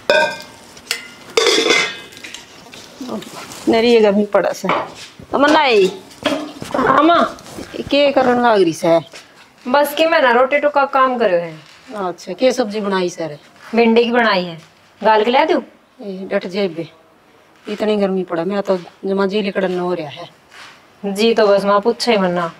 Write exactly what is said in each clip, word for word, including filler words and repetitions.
मेरी ये गर्मी पड़ा से तमन्ना हाँ मां के करन लाग रही से बस के मैं ना रोटी टुका काम करे है। अच्छा के सब्जी बनाई सर भिंडी की बनाई है गाल के ला दूं डट जेबे इतनी गर्मी पड़ा मेरा तो जमा जी लिकड़न हो रहा है जी तो बस मां पूछे मन्ना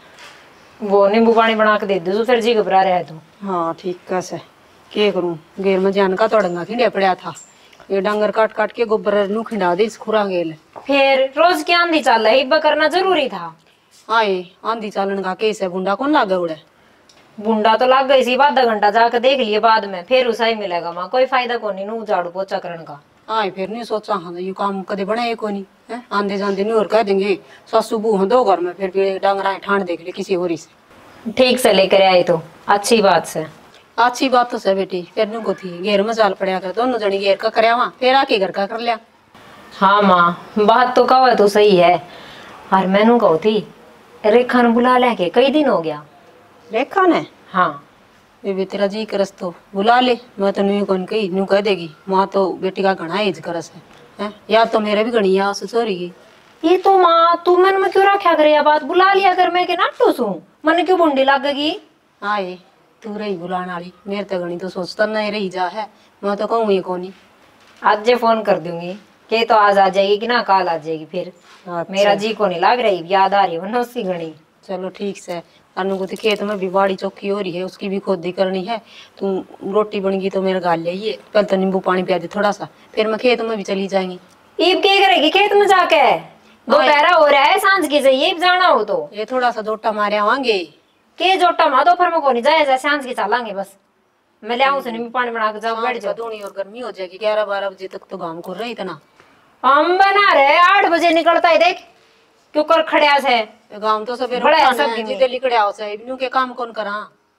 वो नींबू पानी बना के दे दो फिर जी घबरा रहा है तू। हाँ ठीक कैसे के करूं गेर में जान का तोड़ंगा खिंडे पड़ा था ये डांगर काट काट के गोबर नू खिंडा दे इस खुरा गेल फिर रोज की आंधी चल रही इब्बा करना जरूरी था। आए आंधी चालन का केस है बुंडा कौन लागे उड़े बुंडा तो लग गई सी आधा घंटा जाकर देख लिए बाद में फिर उसा ही मिलेगा मां कोई फायदा को नहीं नू झाड़ू पोछा करने का। आए फिर नहीं सोचा हाँ ये काम कदे बनाए को नहीं है आंधे जांधे नहीं और कह देंगे सासू बू दो घर में फिर भी डांगरा ठाण देख ले किसी और से ठीक से लेकर आई तो अच्छी बात से अच्छी बात तो है बेटी फिर नु को थी घेर में जाल पड़ा कर दोनों जनी घेर का करया वहां फिर आके घर का कर लिया। हाँ माँ बात तो कहो तो सही है और मैनू कहो थी रेखा ने बुला लेके कई दिन हो गया। रेखा ने हाँ बेबी तेरा जी करस तो बुला ले मैं तो न्यू कौन कही न्यू कह देगी माँ तो बेटी का घना एज करस है, है? या तो मेरे भी घनी है ससुरी की ये तो माँ तू मन में क्यों रखा करे बात बुला लिया कर मैं के नाटू सू मन क्यों बुंडी लगेगी। आए तू रही बुलाने वाली मेरे तो गणी तो सोचता नहीं रही जा है मैं तो कहूँ ये कौन आज जे फोन कर दूंगी के तो आज आ जाएगी कि ना काल आ जाएगी फिर। अच्छा। मेरा जी को नहीं लग रही याद आ रही वरना उसकी घनी। चलो ठीक से अनु को खेत में भी बाड़ी चौकी हो रही है उसकी भी खोदी करनी है तू रोटी बन गई तो मेरे गाल ले पहले तो नींबू पानी पिया दे थोड़ा सा फिर मैं खेत में भी चली जाएंगी। ईब क्या करेगी खेत में जाके दोपहरा हो रहा है सांझ की चाहिए जाना हो तो ये थोड़ा सा जोटा मारे आवांगे के जोटा मा दोपहर में को नहीं जाए जैसे सांझ की चलांगे बस मैं ले आऊं से नींबू पानी बना के जाओ बैठ जाओ दूनी और गर्मी हो जाएगी ग्यारह बारह बजे तक तो गांव खुल रही इतना हम बना रहे आठ बजे निकलता है देख क्यों कर खड़िया से गांव तो सवेरे बड़ा सब जिते लिकड़े आओ से इन्हों के काम कौन करा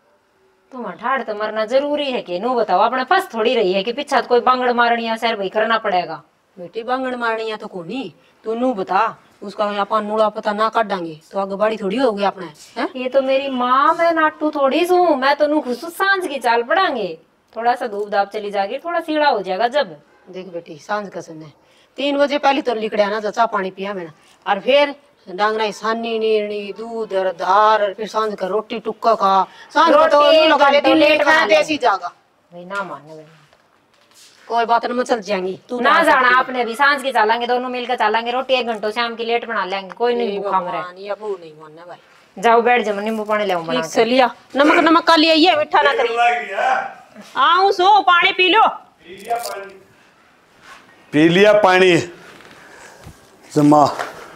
तुम ठाड़ तो मरना जरूरी है कि नो बताओ अपने फंस थोड़ी रही है कि पीछा कोई बांगड़ मारनी है सर भाई करना पड़ेगा। बेटी बांगड़ मारनी है तो कोनी तू नू बता उसका अपन मूड़ा पता ना काट डांगे तो आगे बाड़ी थोड़ी होगी अपने है? ये तो मेरी माँ मैं नाटू थोड़ी सू मैं तो नू खुश सांझ की चाल पड़ांगे थोड़ा सा धूप धाप चली जाएगी थोड़ा सीढ़ा हो जाएगा जब देख बेटी सांझ का समय तीन बजे पहले तो लिकड़े ना चा पानी पिया मैंने और फिर डांगना सानी नीरनी दूध और दार और फिर सांझ का रोटी टुक्का खा सांझ का तो लगा ले दिन लेट खाना देसी जागा भाई ना मानने कोई बात नहीं चल जाएंगी तू ना जाना आपने भी सांझ की चालेंगे दोनों मिलकर चालेंगे रोटी एक घंटों शाम की लेट बना लेंगे कोई नहीं भूखा मरे नहीं मानना भाई जाओ बैठ जाओ नींबू पानी ले ठीक से लिया नमक नमक का लिया ये मीठा ना करिए आओ सो पानी पी लो पी लिया पानी जमा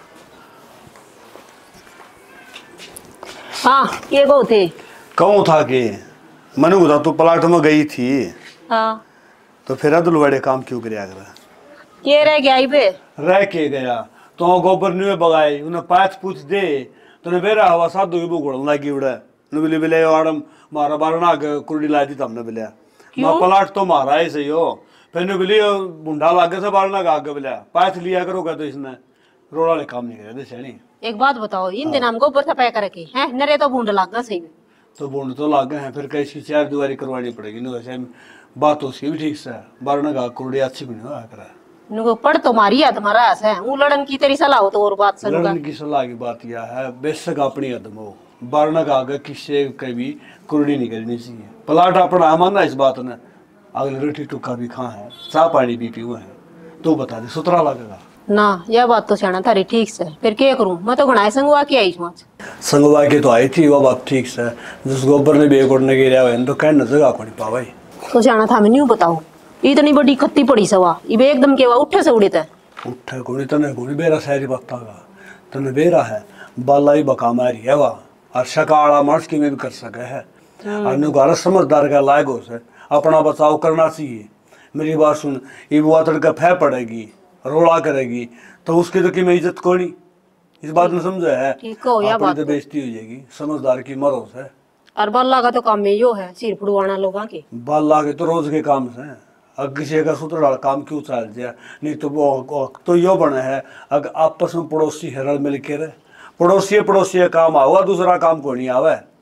हाँ ये वो थे कहूँ था कि मनु था तू प्लाट में गई थी हाँ तो फिर अदुलवाड़े काम क्यों कराया कर ये रह गया बे रह के गया तो गोबर न्यू बगाई उन्हें पाँच पूछ दे तो ने बेरा हवा साधु की बुगड़न लगी उड़े ने बिले बिले आड़म मारा बारना के कुर्डी ला दी तमने बिले मैं प्लाट तो मारा ही सही हो फिर ने बिले बुंडा लागे से बारना का आगे बिले पाँच लिया करोगा तो इसने रोड़ा ले काम नहीं करे सही। एक बात बताओ इन दिन हम गोबर सफाई करके हैं नरे तो बूंद लागा सही तो बूंद तो लागे हैं फिर कैसी चार दुआरी करवानी पड़ेगी ना वैसे बात उसकी भी ठीक से बारना का कुर्डी अच्छी भी नहीं करा नुको पढ़ तो मारी है तुम्हारा ऐसा है वो लड़न की तेरी सलाह हो तो और बात सुन लड़न की सलाह की बात यह है बेशक अपनी अदम हो बारना का आगे किससे कभी कुर्डी नहीं करनी चाहिए प्लाट अपना मानना इस बात ने अगले रोटी टुक्का भी खा है चाह पानी भी पी हुए हैं तो बता दे सुतरा लगेगा ना यह बात तो सियाना थारी ठीक से फिर क्या करूं मैं तो घनाए संगवा के आई हूं संगवा के तो आई थी वो बात ठीक से जिस गोबर ने बेग उड़ने के लिए तो कहने जगह को नहीं पावा तो सियाना था मैं नहीं बताऊं इतनी बड़ी खत्ती पड़ी सवा इबे एकदम केवा उठे से उड़े थे उठे कोनी तने कोनी बेरा सारी बात का तने बेरा है बालाई बका मारी है वा और शकाड़ा मर्स की में भी कर सके है और नु घर समझदार का लायक हो से अपना बचाव करना चाहिए मेरी बात सुन ये वो तड़का फै पड़ेगी रोड़ा करेगी तो उसकी तो की में इज्जत कोनी इस बात में समझे है ठीक हो या बात तो बेइज्जती हो जाएगी समझदार की मरो से और बल्ला का तो काम में यो है सिर फुड़वाना लोगों के बल्ला के तो रोज के काम से अगर किसी का सूत्र काम क्यों चल जाए नहीं तो वो तो यो बने है अगर आपस में पड़ोसी है रल मिल के रहे पड़ोसी पड़ोसी काम आवा दूसरा काम को नहीं आवे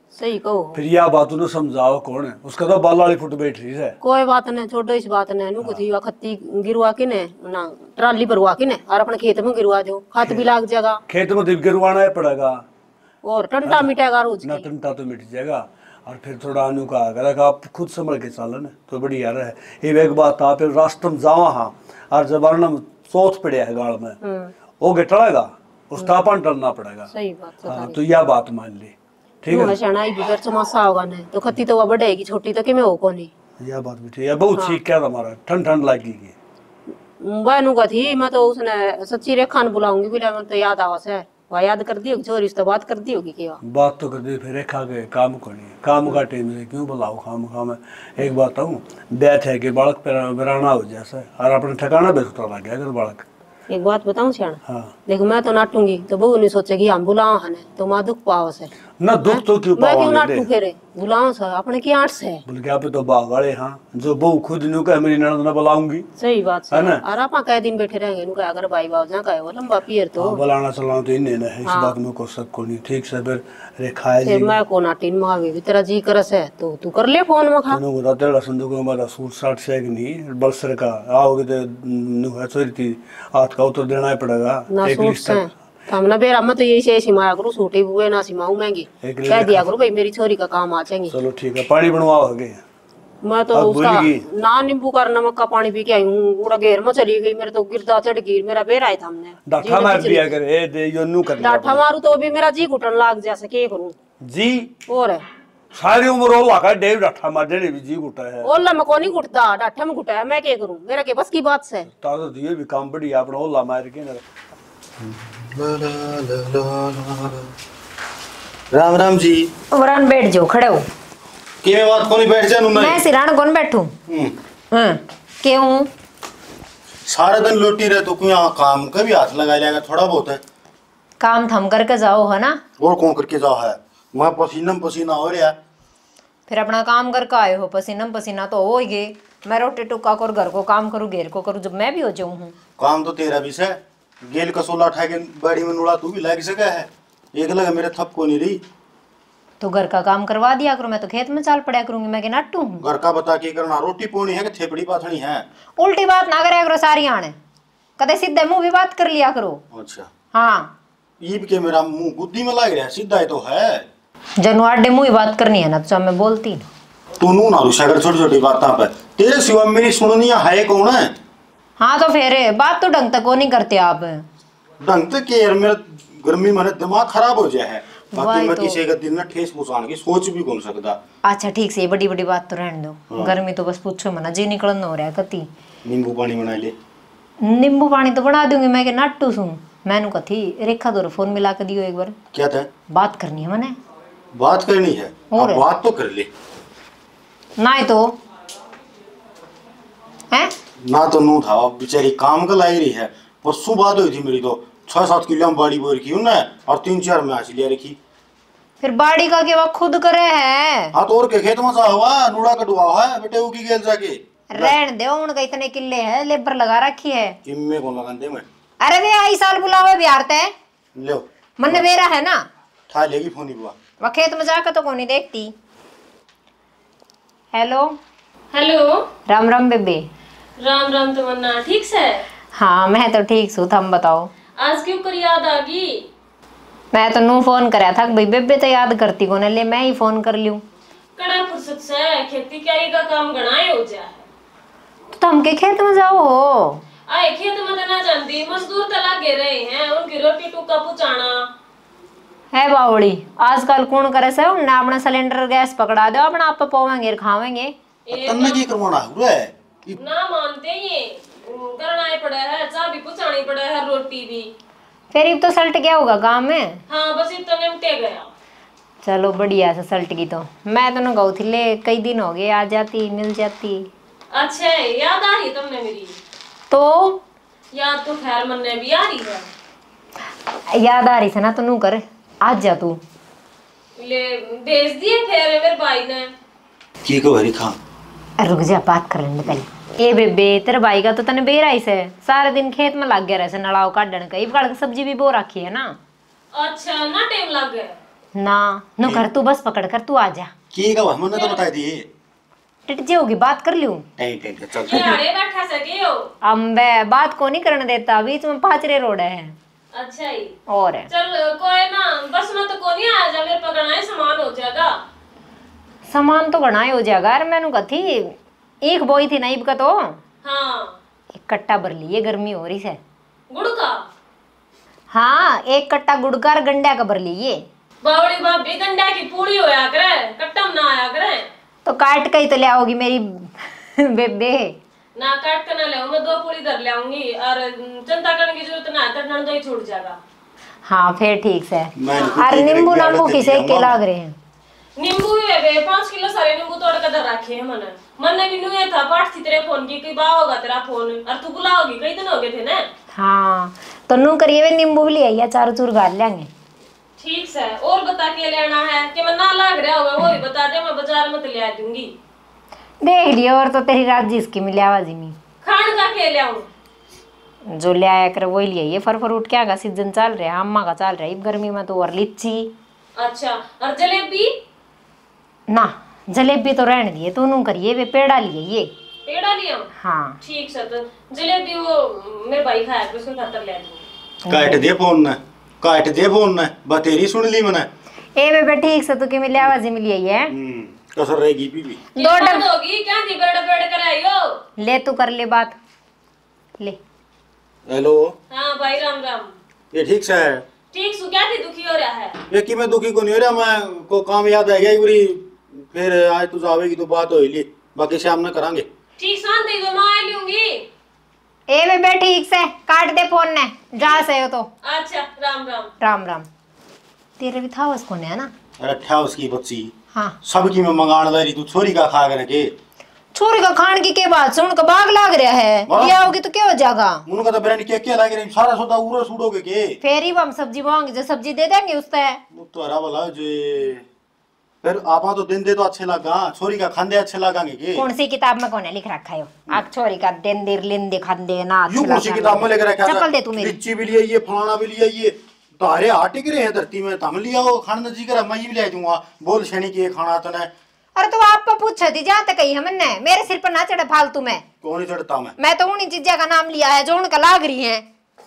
सही कहो। फिर यह बात उन्हें समझाओ कौन है, उसका तो बाल वाली फुट बैठ रही है। कोई बात नहीं, छोड़ो इस बात ने। नु कुछ खत्ती गिरवा के ने ना ट्राली भरवा के ने और अपने खेत में गिरवा दो, खाद भी लाग जाएगा। खेत में दिप गिरवाना ही पड़ेगा और टंटा मिटेगा रोज ना, की। टंटा तो मिट जाएगा। और फिर थोड़ा अनु का अगर आप खुद संभल के चलन तो बढ़िया रहे। ये एक बात आप रास्ते में जावा हाँ और जबाना में सोच पड़े है गाड़ में वो गिटड़ेगा, उस तापन टलना पड़ेगा। सही बात। हाँ, तो यह बात मान ली ठीक है। शनाई भी फिर चमासा होगा ने तो खत्ती तो वह बढ़ेगी, छोटी तो किमें हो कोनी। यह बात भी ठीक है। बहुत ठीक क्या हमारा ठंड ठंड लगेगी। बानू का थी मैं तो उसने सच्ची रेखा ने बुलाऊंगी, बोला मैं तो याद आवा से वह याद कर दी होगी, चोरी से तो बात कर दी होगी क्या बात तो कर दी। फिर रेखा के काम को नहीं, काम का टाइम से क्यों बुलाओ खाम खाम। एक बात हूँ बैठ है कि बालक बिराना हो जैसे और अपने ठिकाना बेचता लग गया अगर बालक। एक बात बताऊं श्याण, हाँ देखो मैं तो नाटूंगी तो बहू नहीं सोचेगी हम बुलाओ हने तो माँ दुख पाओ से ना, दुख तो क्यों मैं क्यों पाओगे नाटू फेरे बुलाओ से अपने की आठ से बोल के आप तो बाग वाले हाँ जो बहू खुद न्यू कह मेरी ननद ना बुलाऊंगी। सही बात है है ना? और आप कई दिन बैठे रहेंगे इनका अगर भाई बाबू जहाँ का वो लंबा पियर तो हाँ, बुलाना चलाना तो इन्हें ना है, इस बात में को सब को नहीं ठीक से। फिर रेखा है फिर जी मैं को नाटी में आगे भी तेरा जी करस है तो तू कर ले फोन में खा तूने को तेरा संदूक में हमारा सूट साठ से कि नहीं बलसर का आओगे तो नु है चोरी थी हाथ का उत्तर देना ही पड़ेगा। ना एक सूट लिस्ट से हमने बेरा मैं तो यही से सिमाया करूँ सूटी बुए ना सिमाऊ महंगी एक कह दिया करूँ भाई मेरी छोरी का काम आ जाएंगे। चलो ठीक है पानी बनवाओगे। मैं तो अब उसका भूल गई। ना नींबू का नमक का पानी पी के आई हूँ, पूरा घेर में चली गई मेरे तो गिरदा चढ़ गई मेरा बेर आया था हमने डाठा मार दिया करे दे यो नु कर लिया डाठा मारू तो भी मेरा जी घुटन लाग जैसे के करूँ जी। और है सारी उम्र वो लाका डेव डाठा मार देने भी जी गुटा है। ओला में कौन घुटता डाठा में घुटा है मैं क्या करूँ, मेरा के बस की बात से। तार तो दिए भी काम बड़ी अपना ओला मार के ना। राम राम जी। वरान बैठ जाओ, खड़े हो। के बात कोनी बैठ जानू मैं मैं सिरान कौन बैठू हाँ क्यों सारा दिन लौटी रहे तो क्यों यहाँ काम का भी हाथ लगा जाएगा थोड़ा बहुत है। काम थम करके जाओ है ना, और कौन करके जाओ है वहाँ पसीना में पसीना हो रहा। फिर अपना काम करके आए हो, पसीना में पसीना तो हो ही गए। मैं रोटी टुक्का कर घर को काम करूँ घेर को करूँ जब मैं भी हो जाऊँ हूँ। काम तो तेरा भी से गेल कसोला उठा के बाड़ी में नुड़ा तू भी लग सका है, एक लगा मेरे थप को नहीं रही। तो घर का काम करवा दिया करो, मैं तो खेत में चाल पड़ा करूंगी। मैं के नट्टू हूँ, घर का बता के करना रोटी पोनी है कि थेपड़ी पाथनी है। उल्टी बात ना करे करो सारी आने, कदे सीधे मुंह भी बात कर लिया करो। अच्छा हाँ ईब के मेरा मुंह गुद्दी में लग रहा है, सीधा ही तो है। जनवाडे मुंह ही बात करनी है ना तो मैं बोलती ना। तू नू ना रुसा कर छोटी छोटी बातों पे, तेरे सिवा मेरी सुननी है कौन है। हाँ तो फिर बात तो ढंग तक को नहीं करते आप। ढंग तक के यार मेरा गर्मी में दिमाग खराब हो जाए है, बाकी वही मैं तो। किसी का दिन ना ठेस पहुंचाने की सोच भी कौन सकता। अच्छा ठीक से बड़ी बड़ी बात तो रहने दो, हाँ। गर्मी तो बस पूछो मना जी निकलन हो रहा है कति। नींबू पानी बना ले। नींबू पानी तो बना दूंगी मैं के नट्टू सुन। मैनू कथी रेखा दो फोन मिला के दियो एक बार, क्या था बात करनी है मैंने। बात करनी है और अब बात तो कर ले ना ही तो है ना तो नू था बेचारी काम का लाई रही है। परसों बात हुई थी मेरी तो छह सात किलो में बाड़ी बोर की उन्हें और तीन चार मैच लिया रखी। फिर बाड़ी का के वक्त खुद करे है। हाँ तो और के खेत में सा हुआ नूड़ा कटवा है बेटे उकी गेल जाके रहन दे उनका इतने किले है, लेबर लगा रखी है। किम्मे कौन लगा दे मैं। अरे वे आई साल बुलावे बिहार ते लो मन बेरा है ना, ठा लेगी फोन ही बुआ। वह खेत में जाकर तो कौन देखती। हेलो हेलो राम राम बेबे। राम राम तमन्ना, ठीक से? हाँ मैं तो ठीक हूँ, तुम बताओ। आज क्यों कर याद आ गई? मैं तो नू फोन कराया था भाई बेबे तो याद करती को ले मैं ही फोन कर लियूं। कड़ा फुर्सत से खेती क्यारी का काम गणाए हो जा है। तो तुम के खेत में जाओ हो। आए खेत में तो ना जानती, मजदूर तो लगे रहे हैं, उनकी रोटी टुक्का पुचाना है बावड़ी। आजकल कौन करे से उन्हें अपना सिलेंडर गैस पकड़ा दो, अपना आप पवाएंगे खावेंगे। तन्ने की करवाना है ना मानते ये करना ही पड़ा है, चाह भी पुचानी पड़ा है, रोटी भी। फिर एक तो सल्ट गया होगा काम में। हाँ बस इतना निपटे गया। चलो बढ़िया से सल्ट की तो मैं तो ना गऊ थी ले कई दिन हो गए, आ जाती मिल जाती। अच्छा याद आ रही तुमने मेरी? तो याद तो खैर मन ने भी आ रही है। याद आ रही थी ना तो नू कर आज जा तू। ले भेज दिए फिर मेरे भाई ने की को भरी खा। रुक जा बात कर लेने पहले। ए बेबे तेरे भाई का तो तने बेर आई से सारे दिन खेत में लग गया रहे नड़ाव काटने का, इब काट सब्जी भी बो रखी है ना। अच्छा ना टाइम लग गया। ना नो घर तू बस पकड़ कर तू आ जा। की का हमने तो बताई दी टिट जी होगी बात कर लूं। टें टें चल ये आड़े बैठा सके हो। अम्बे बात को नहीं करने देता, बीच में पाचरे रोड है। अच्छा ही और है। चल कोई ना बस में तो को नहीं आ जा, मेरे पकड़ना है सामान हो जाएगा। सामान तो घना ही हो जाएगा यार, मैंने कथी एक बोई थी नाइब का तो हाँ एक कट्टा भर लिए, गर्मी हो रही है। गुड़ का हाँ एक कट्टा गुड़का और गंडा का भर लिए। बावड़ी भाभी गंडा की पूरी होया करे, कट्टम ना आया करे। तो काट के ही तो ले आओगी मेरी बेबे। ना काट कर ना ले मैं दो पूरी धर ले आऊंगी और चिंता करने की जरूरत ना है, तो दो ही छूट जाएगा। हाँ फिर ठीक से। मैं और नींबू नांबू किसे के लाग रहे हैं? नींबू है बे पांच किलो सारे नींबू तोड़ कर धर रखे हैं मैंने। मैंने भी नुए था पाठ थी तेरे फोन की, कई बार होगा तेरा फोन और तू बुलाओगी, कई दिन हो गए थे ना। हाँ तो नू करिए वे नींबू भी ले आइया, चारों चूर गाल लेंगे। ठीक है और बता के लेना है कि मैं ना लाग रहा होगा वो भी बता दे, मैं बाजार में तो ले आ दूंगी। देख लियो और तो तेरी रात जिसकी मिले आवाज में खान का के ले आऊं जो ले आया कर वही ले आइए। फर फ्रूट क्या का सीजन चल रहा है, अम्मा का चल रहा है गर्मी में तो। और लीची अच्छा और जलेबी ना जलेबी तो रहने दिए, तू नू करिए वे पेड़ा लिए ये पेड़ा लिया। हाँ ठीक है तो जलेबी वो मेरे भाई खाया तो उसके खातर ले दूंगी। काट दे फोन ने काट दे फोन ने बतेरी सुन ली मैंने। ए बेबे ठीक से तू के मिले आवाज मिली है। हम्म कसर रहेगी बीबी। दो डब होगी क्या दी बेड़ बेड़ कराइयो। ले तू कर ले बात ले। हेलो हाँ भाई राम राम। ये ठीक से है? ठीक सु क्या थी दुखी हो रहा है? ये कि मैं दुखी को नहीं हो रहा, मैं को काम याद आ गया एक बारी, फिर आज तू आवेगी तो बात हो ली, बाकी शाम में करांगे। ठीक शांति तो मैं आ लूंगी। ए बेबे ठीक से काट दे फोन ने, जा से हो तो। अच्छा राम राम। राम राम। तेरे भी था उसको ने है ना? अरे ठा उसकी बच्ची हाँ सबकी में मंगाण दारी, तू छोरी का खा कर के छोरी का खान की के बात सुन के बाग लाग रहा है। ये आओगी तो क्या हो जाएगा? मुनु का तो ब्रांड के क्या लागे रे सारा सौदा उरो सुडोगे के फिर ही हम सब्जी मांगे जो सब्जी दे देंगे उससे। वो तो हरा वाला जे फिर आपा तो दिन दे तो अच्छे लगा, छोरी का खांदे अच्छे लगांगे के। कौन सी किताब में कौन है लिख रखा है? आग छोरी का दिन देर लेंदे खांदे ना यूं कौन सी किताब में लेकर रखा है? चप्पल दे तू मेरी। लिच्ची भी लिए ये फलाना भी लिए ये तारे आटे गिरे हैं धरती में, तम लिया हो खाना जी कर मैं भी ले दूंगा, बोल शनि के खाना तने। अरे तो आप पूछे थी जाते कही हमने, मेरे सिर पर ना चढ़े फालतू में। कौन ही चढ़ता मैं मैं तो उन्हीं चीजा का नाम लिया है जो उनका लाग रही है।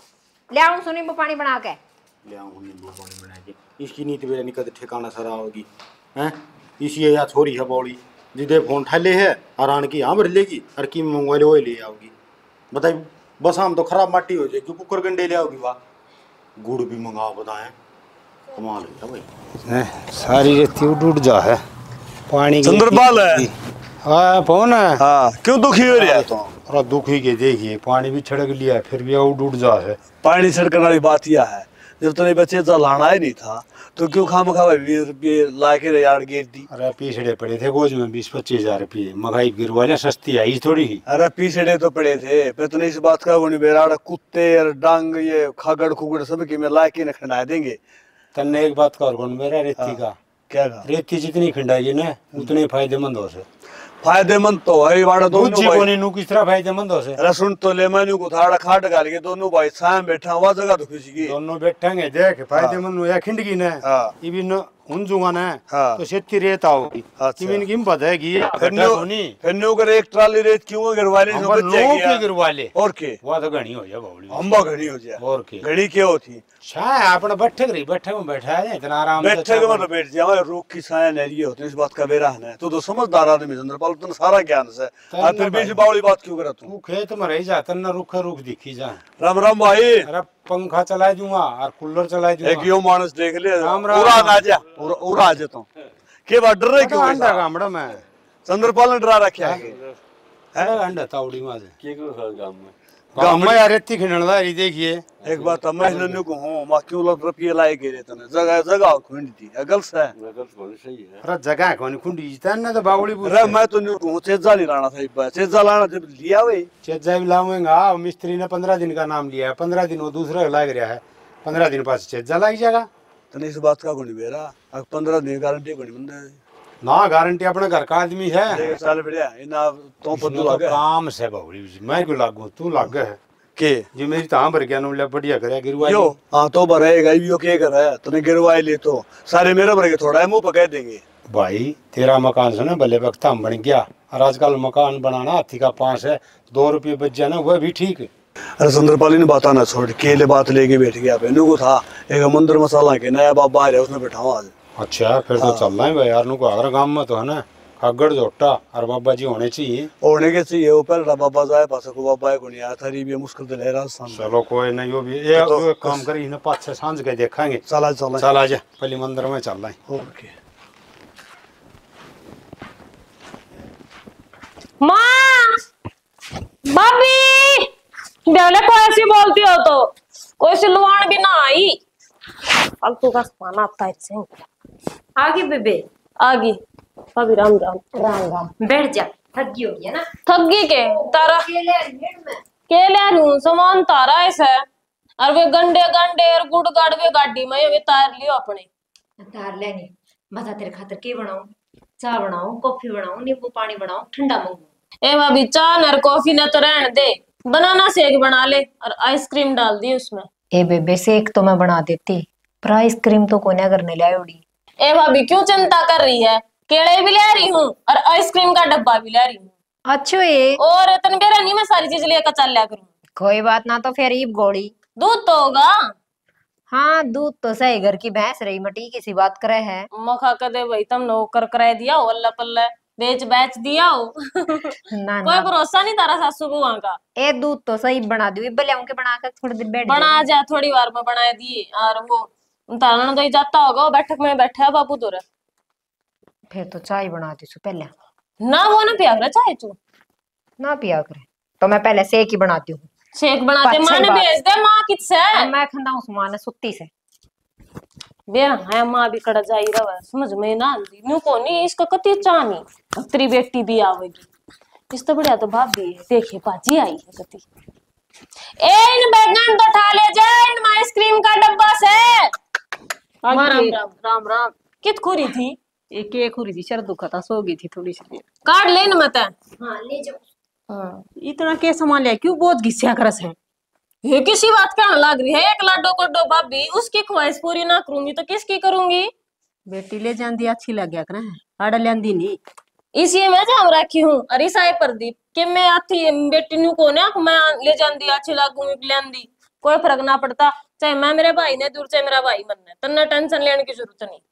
ले आऊं सुनी वो पानी बना के ले आऊं नींबू पानी बना के। इसकी नीति मेरा निकल ठिकाना सरा होगी हैं। इसी या छोरी है बौड़ी जिदे फोन ठाले है हरान की यहाँ भर लेगी और की मंगवाले वो ले आओगी। बताई बस हम तो खराब माटी हो जाएगी, कुकर गंडे ले आओगी। वाह गुड़ भी मंगाओ बताएं, कमाल है भाई। सारी रेती उड़ जा है पानी चंद्रपाल है। हाँ कौन है? हाँ क्यों दुखी हो रहा है? तो अरे दुखी के देखिए पानी भी छिड़क लिया है फिर भी उड़ उड़ जा है। पानी छिड़कने वाली बात यह है, जब तूने बच्चे तो लाना ही नहीं था तो क्यों खाम खा बीस रुपये ला के यार गिर दी। अरे पीछड़े पड़े थे गोज में बीस पच्चीस हजार रुपये, महंगाई गिरवाले सस्ती आई थोड़ी ही। अरे पीछड़े तो पड़े थे, फिर तूने इस बात का वो नहीं बेरा कुत्ते और डांग ये खागड़ खुगड़ सब की में ला के न खंडा देंगे। तन्ने एक बात कर कौन मेरा रेती का क्या कहा? रेती जितनी खंडाई ना उतने फायदेमंद हो से। फायदेमंद तो है वाड़ा दोनों भाई। नु किस तरह फायदेमंद हो से? अरे सुन तो ले मैंने को थाड़ा खाट गाल के दोनों भाई साम बैठा हुआ जगह तो खुशी की दोनों बैठेंगे देख फायदेमंद या खिंडगी ने हाँ। ये भी न हुंजूगा ना हाँ। तो सेती रेत आओगी। अच्छा। इमिन की पता है कि फिर न्यू कर एक ट्राली रेत क्यों गिरवाली हम लोग के गिरवाले और के वो तो घनी हो जा बावली अम्बा घड़ी हो जाए और के घड़ी क्या होती छाया अपने बैठक रही बैठक में बैठा है इतना आराम से बैठे के मतलब बैठ जाए हमारे रोग की छाया नहरी होती है। इस बात का बेरा है तू तो समझदार आदमी चंद्रपाल, तुम सारा ज्ञान से आप फिर बीच बावली बात क्यों करा तू? तू खेत में रही जाता ना रुख रुख दिखी जा। राम राम भाई। अरे पंखा चला दूंगा और कूलर चला दूंगा। एक यो मानस देख ले राम राम। पूरा आ जा पूरा पूरा आ जाता हूँ के बात डर रहे क्यों? अंडा गामड़ा में चंद्रपाल ने डरा रखा है अरे अंडा तावड़ी में के को सर गांव में गांव में यार इतनी खिनलदा रही देखिए। एक बात मैं नन्नू को हूं मा क्यों लग रुपये लाए के रे तने जगह जगह खुंडी थी अगल से अगल कौन सही है। अरे जगह कौन खुंडी जीता ना तो बावड़ी पूछ। अरे मैं तो न्यू को चेजा नहीं लाना था इस चेजा लाना जब लिया वे चेजा भी लाऊंगा। मिस्त्री ने पंद्रह दिन का नाम लिया है, पंद्रह दिन वो दूसरा लाग रहा है, पंद्रह दिन पास चेजा लग जाएगा। तने इस बात का कोनी बेरा अब पंद्रह दिन गारंटी कोनी बंदे ना गारंटी अपने घर का आदमी है। साल बढ़िया इना तो पद्दू तो लगे काम से बावड़ी मैं क्यों लागू तू लाग है के जी मेरी तो हाँ भर गया ना बढ़िया करे गिरवा यो हाँ तो भरेगा यो क्या कर रहा है तूने गिरवाई ले तो सारे मेरे भर के थोड़ा है मुंह पकड़ देंगे भाई तेरा मकान सुना भले वक्त हम बन गया और आजकल मकान बनाना हाथी का पांच है दो रुपये बच जाना वह भी ठीक है। अरे सुंदरपाली ने बात ना छोड़ केले बात लेके बैठ गया पेनू को था एक मंदिर मसाला के नया बाप बाहर है उसने बैठाओ आज। अच्छा फिर तो चलना है भाई यार नु को अगर गांव में तो है ना खगड़ जोटा और बाबा जी होने चाहिए होने के चाहिए ऊपर बाबा जाए पास को बाबा को नहीं आता भी मुश्किल तो ले रहा चलो कोई नहीं वो भी ये तो, तो काम करी ना पाँच छह सांझ के देखेंगे चला चला चल आ जा पहले मंदिर में चल रहे हैं। ओके माँ भाभी बेवले को ऐसी बोलती हो तो कोई सिलवान भी ना आई फालतू का सामान आता है इससे आगे बेबे आगी भाभी राम राम राम राम बैठ जा थकी होगी है ना थगी के तारा केले भेड़ में के ले रू सामान तारा ऐसा और वे गंडे गंडे और गुड़ गाड़ वे गाड़ी में वे तार लियो अपने तार लेनी बता तेरे खातिर के बनाऊं चाय बनाऊं कॉफी बनाऊं नींबू पानी बनाऊं ठंडा मंगवाऊं ए भाभी चाय और कॉफी ने तो रहने दे बनाना शेक बना ले और आइसक्रीम डाल दी उसमें। ए बेबे शेक तो मैं बना देती पर आइसक्रीम तो कोने करने ले उड़ी। ए भाभी क्यों चिंता कर रही है केले भी ले रही हूँ और आइसक्रीम का डब्बा भी ले रही हूँ। अच्छा ये और इतने बेरा नहीं मैं सारी चीज लेकर चल लिया करूँ। कोई बात ना तो फिर ईब गोड़ी दूध तो होगा। हाँ दूध तो सही घर की भैंस रही मटी किसी बात करे है मखा कर दे भाई तुम नौकर कराए दिया हो अल्लाह पल्ला बेच बेच दिया हो ना कोई ना भरोसा नहीं तारा सासू बुआ का। ए दूध तो सही बना दी भले के बना कर थोड़ी देर बैठ बना जाओ। जा थोड़ी बार में बना दिए और वो तारण तो ही जाता होगा वो बैठक में बैठा है बापू तोरे फिर तो चाय बना दी सु पहले ना वो ना पिया कर चाहे तू ना पिया करे तो मैं पहले शेक ही बनाती हूँ। शेक बनाते अच्छा माँ ने बात। भेज दे माँ किससे मैं खंदा हूँ सुमान सुत्ती से बेरा है माँ भी कड़ा जाई रहा समझ में ना आंदी न्यू को नहीं इसका कति चानी तेरी बेटी भी आवेगी इस तो बढ़िया तो भाभी है देखे पाजी आई है कति ए इन बैगन तो उठा ले जा इन आइसक्रीम का डब्बा से राम राम राम राम कित खुरी थी एक एक हुई थी सर दुखा था सो गई थी थोड़ी सी देर। काट ले न मत हाँ ले जाओ। हाँ इतना के सामान लिया क्यों बहुत घिसिया करस है ये किसी बात का लग रही है एक लाडो को डो भाभी उसकी ख्वाहिश पूरी ना करूंगी तो किसकी करूंगी। बेटी ले जाती अच्छी लग गया करे आड़ा लेंदी नहीं इसी में जाम रखी हूँ अरे साई प्रदीप कि मैं आती बेटी नु को ना मैं ले जाती अच्छी लगूंगी लेंदी कोई फर्क ना पड़ता चाहे मैं मेरे भाई ने दूर चाहे मेरा भाई मन है तन्ना टेंशन लेने की जरूरत नहीं।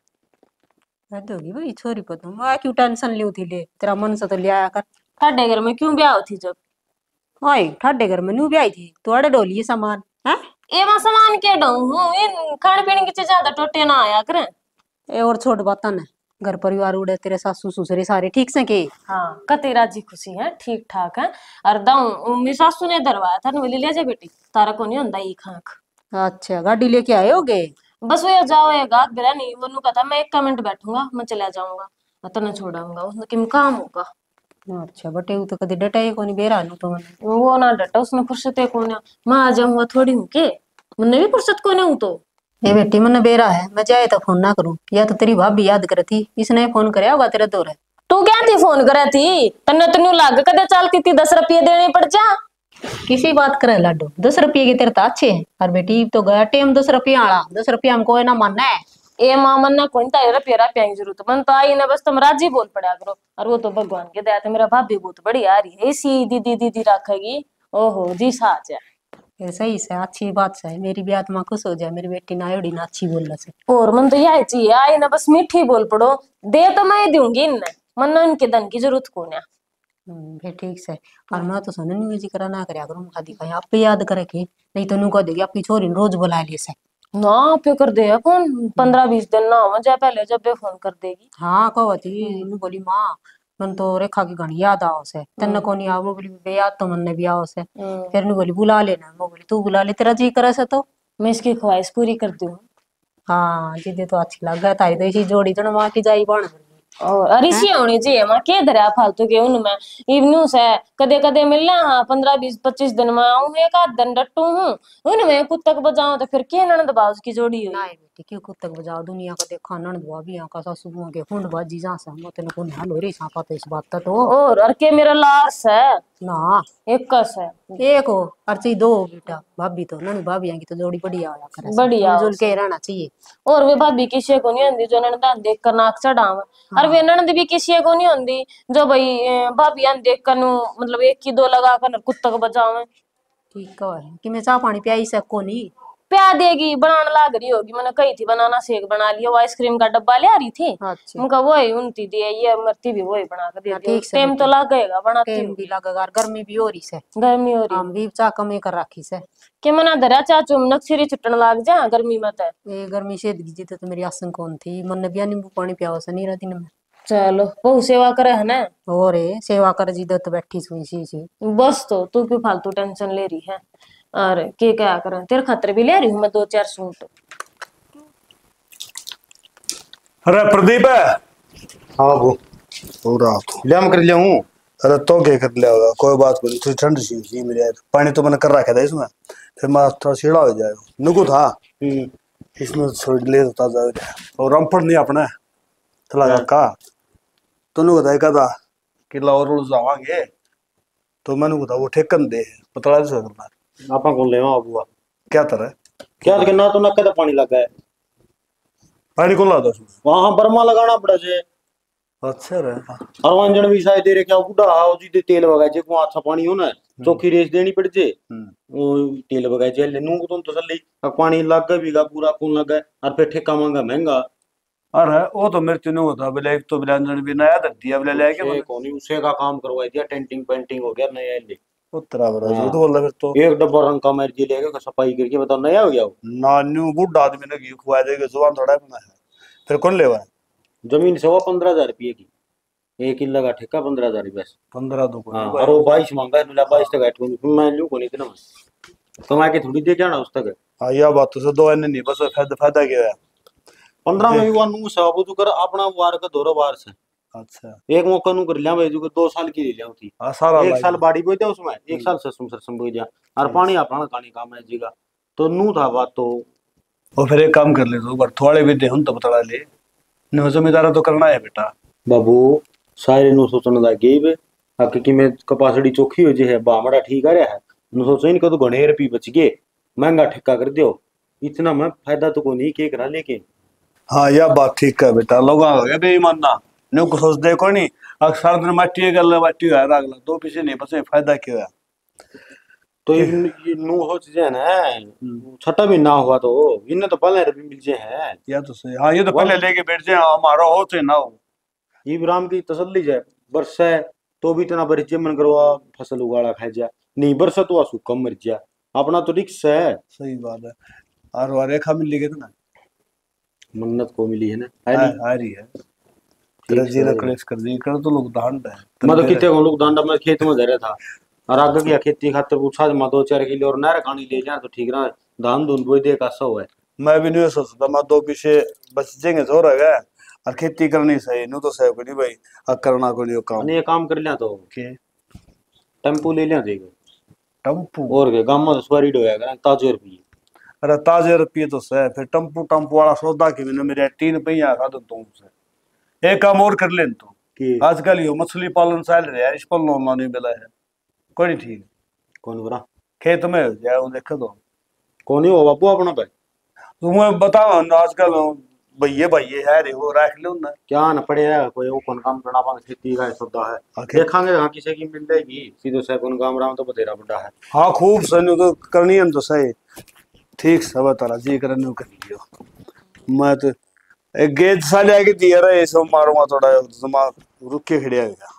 हद होगी भाई छोरी को तो मैं क्यों टेंशन ली थी ले तेरा मन से तो ले आया कर ठाडे घर में क्यों ब्याह थी जब हाय ठाडे घर में नू भी आई थी तो अड़े डोली सामान है ए मैं सामान के डाऊं हूँ इन खाने पीने की चीज ज्यादा टोटे ना आया करें। ए और छोट बाता ने घर परिवार उड़े तेरे सासू ससुरे सारे ठीक से के हाँ कते राजी खुशी है ठीक ठाक है और दाऊ मेरी सासू ने दरवाया था बोली ले जा बेटी तारा को नहीं होता ये खाक। अच्छा गाड़ी लेके आए होगे बस वो जाओ ये गात बिरा नहीं वो कहता मैं एक मिनट बैठूंगा मैं चला जाऊंगा मैं तो न छोड़ाऊंगा उसने किम काम होगा। अच्छा बटे वो तो कभी डटा ही कोनी बेरा नु तो मैंने वो ना डटा उसने फुर्सत है कौन मैं आ जाऊंगा थोड़ी हूँ के मैंने भी फुर्सत को हूँ तो ये बेटी मन बेरा है मैं जाए तो फोन ना करूं या तो तेरी भाभी याद करे थी इसने फोन कराया होगा तेरे दौर है तू क्या थी फोन करे थी तन्ने तन्नू लाग कदे चलती थी दस रुपये देने पड़ जा किसी बात करे लाडो दस रुपये के तेरे तो अच्छे हैं और बेटी तो गया टेम दस रुपये आला दस रुपये हमको ना मानना है ए माँ मन ना कोई तारे रुपये रुपया की जरूरत मन तो आई ना बस तुम राजी बोल पड़ा करो और वो तो भगवान के दया तो मेरा भाभी बहुत बड़ी आ रही है इसी दीदी दीदी रखेगी ओहो जी साच है ये सही से अच्छी बात से मेरी भी आत्मा खुश हो जाए मेरी बेटी ना एड़ी ना अच्छी बोल से और मन तो यही चाहिए आई ना बस मीठी बोल पड़ो दे तो मैं दूंगी इन मन ना इनके धन की जरूरत कौन है। फिर ठीक से और मैं तो सुन नहीं जी करा ना करया करूं खादी कहीं आप पे याद करे के नहीं तो नु कह देगी आपकी छोरी रोज बुला ले से ना पे कर दे फोन पंद्रह बीस दिन ना हो जाए पहले जब वे फोन कर देगी। हाँ कहती नु बोली माँ मन तो रेखा की घनी याद आओ से तन्ने को नहीं आओ मैं बोली बे याद तो मन ने भी आओ से फिर नु बोली बुला लेना मैं बोली तू बुला ले तेरा जी करे से तो मैं इसकी ख्वाहिश पूरी कर दूं। हाँ जिदे तो अच्छी लग गया तारी तो इसी जोड़ी तो माँ की जाई बन और अरिसी होनी चाहिए माँ के धरा फालतू के उनमें इवनू से कदे कदे मिलना हाँ पंद्रह बीस पच्चीस दिन में आऊँ एक आध दिन डटू हूँ उनमें पुस्तक बजाऊं तो फिर के ननद बाज की जोड़ी हुई। कि क्यों कुत्तक बजाओ दुनिया का देखा नन दुआ भी आका सासू बुआ के हुंड बाजी जा सा मत न कोन हाल हो रही सा पता इस बात तो और और के मेरा लाश है ना एक कस है एक हो अर्ची दो हो बेटा भाभी तो नन भाभी की तो जोड़ी बढ़िया आया करे बढ़िया जुल के रहना चाहिए। और वे भाभी किसी को नहीं आंदी जो ननद देख कर नाक चढ़ाव और वे ननद भी किसी को नहीं आंदी जो भाई अ, भाभी आन देख कर नु मतलब एक की दो लगा कर कुत्तक बजावे। ठीक है कि मैं चाह पानी पियाई सको नहीं प्या देगी बनाने लाग रही होगी मैंने कही थी बनाना शेक बना लिया वो आइसक्रीम का डब्बा ले आ रही थी अच्छा उनका वही उनती दिया ये मरती भी वही बना कर दे हाँ, दिया ठीक से टाइम तो लगेगा बनाती टाइम हूँ भी लगेगा और गर्मी भी हो रही से गर्मी हो रही हम भी चाह कमी कर रखी से के मना धरा चाचू नक्सीरी छुटन लाग जा गर्मी मत है ये गर्मी से जी तो मेरी आसन कौन थी मन ने भी नींबू पानी पियाओ से नहीं रहती ना चलो बहु सेवा करे है ना और ए, सेवा कर जी तो बैठी सुई सी सी बस तो तू क्यों फालतू टेंशन ले रही है और के क्या करें तेरे खातर भी ले रही हूँ मैं दो चार सूट। अरे प्रदीप है हाँ वो पूरा ले हम कर लिया हूँ। अरे तो क्या कर लिया होगा कोई बात नहीं थोड़ी ठंड सी सी मेरे यार पानी तो मैंने कर रखा था इसमें फिर मैं थोड़ा सीढ़ा हो जाएगा नुकू था इसमें छोड़ ले तो ताजा हो जाए और रामपुर नहीं अपने तो लगा का तूने बताया कदा कि लाहौर रोज जावांगे तो मैंने बता वो ठेकन दे पता से करना आपा कौन लेवा बुआ क्या तरह क्या करना तो ना कदा पानी लगा है पानी कौन ला दो उसमें वहां बर्मा लगाना पड़ा जे अच्छा रहे और वंजन भी शायद दे रे क्या बुढ़ा आओ जी दे तेल वगाए जे को अच्छा पानी हो ना चौकी रेस देनी पड़ जे वो तेल वगाए जे ले नू तो तसल्ली अब पानी लग गया पूरा कौन लगा और फिर ठेका मांगा महंगा अरे वो तो मेरे तीनों होता बोले एक तो बिलांजन भी नया दे दिया बोले लेके उसे कौन उसे का काम करवाई दिया टेंटिंग पेंटिंग हो गया नया ले उत्तरा बड़ा झूठ बोल रहा फिर तो एक डब्बा रंग का मेरे जी लेके सफाई करके बताओ नया हो गया वो नान्यू बुढ़ा आदमी ने घी खुआ देगा जुबान थोड़ा बना है फिर कौन लेवा जमीन से वो पंद्रह हजार रुपये की एक किला का ठेका पंद्रह हजार रुपये पंद्रह दो को हाँ और वो बाईस मांगा है बाईस तक ऐट मैं लू को नहीं इतना कमा के थोड़ी दे जाना उस तक हाँ यह बात तो से दो अन्य नहीं बस फायदा फायदा क्या है पंद्रह में भी वो नू सब तो कर अपना वार का दोरो वार से अच्छा एक मौका नू कर लिया भाई जो दो साल की ले लिया थी हाँ सारा एक साल बाड़ी बोई दिया उसमें एक साल सरसम सरसम बोई दिया और पानी अपना कानी काम है जीगा तो नू था बात तो वो फिर एक काम कर ले तो पर थोड़े भी दे हम तो बता ले नो जमींदारा तो करना है बेटा बाबू सारे नु सोचने लगे बे आके कि मैं कपासड़ी चोखी हो जे है बामड़ा ठीक आ रहा है नु सोचो इनका तो घणे रुपये बच गए महंगा ठेका कर दियो इतना में फायदा तो को नहीं के करा लेके हाँ यह बात ठीक है बेटा लोग आ गए बेईमान ना न्यू को सोच दे कोई नहीं अक्सर दिन मट्टी गल मट्टी है अगला दो पीछे नहीं बस फायदा क्या है तो ये नु सोच जे ना छठा भी ना हुआ तो इन्हें तो पहले रुपये मिल जे है या तो सही हाँ ये तो पहले लेके बैठ जाए हमारा हो चाहे ना हो इब्राहिम की तसल्ली जाए बरसा है तो भी इतना बरिचे मन करवा फसल उगाड़ा खाए जा नहीं बरसा तो आंसू कम मर जा अपना तो रिक्स है सही बात है और वो रेखा मिल गई ना मन्नत को मिली है ना आ रही है तेरा जीरा क्लेश कर दी कर तो लोग दांड है मैं तो कितने को लोग दांडा में खेत में धरे था और आगे की खेती खातर पूछा मैं दो चार किलो और नहर खानी ले जाए तो ठीक रहा धान धुन बोई दे का सौ है मैं भी नहीं सोचता मैं दो पीछे बच जाएंगे जो रह गए और खेती करनी सही नु तो सही को नहीं भाई अब करना को नहीं काम ये काम कर लिया तो के टेम्पो ले लिया देगा टम्पू और के गांव में सवारी डोया कर ताजे रुपये अरे ताजे रुपये तो सही फिर टम्पू टम्पू वाला सौदा की मैंने मेरे तीन पहिया खा दो तुम से एक काम और कर ले तो आजकल यो मछली पालन चल रहा है इस पर लोन नहीं मिला है कोई नहीं ठीक कौन बरा खेत में जाए देख दो कौन ही हो बापू अपना भाई तुम्हें बताओ आजकल भैये भैये है रे वो रख लो ना क्या न पड़े है कोई वो कौन काम करना पाए खेती का सौदा है देखांगे हाँ किसी की मिल जाएगी सीधे से कौन काम राम तो बतेरा बड़ा है हाँ खूब सही तो करनी है तो सही ठीक सब तारा जी करने कर लियो मैं तो एक गेज साले आके दिया रहा ऐसे मारूंगा थोड़ा दिमाग रुक के खड़िया गया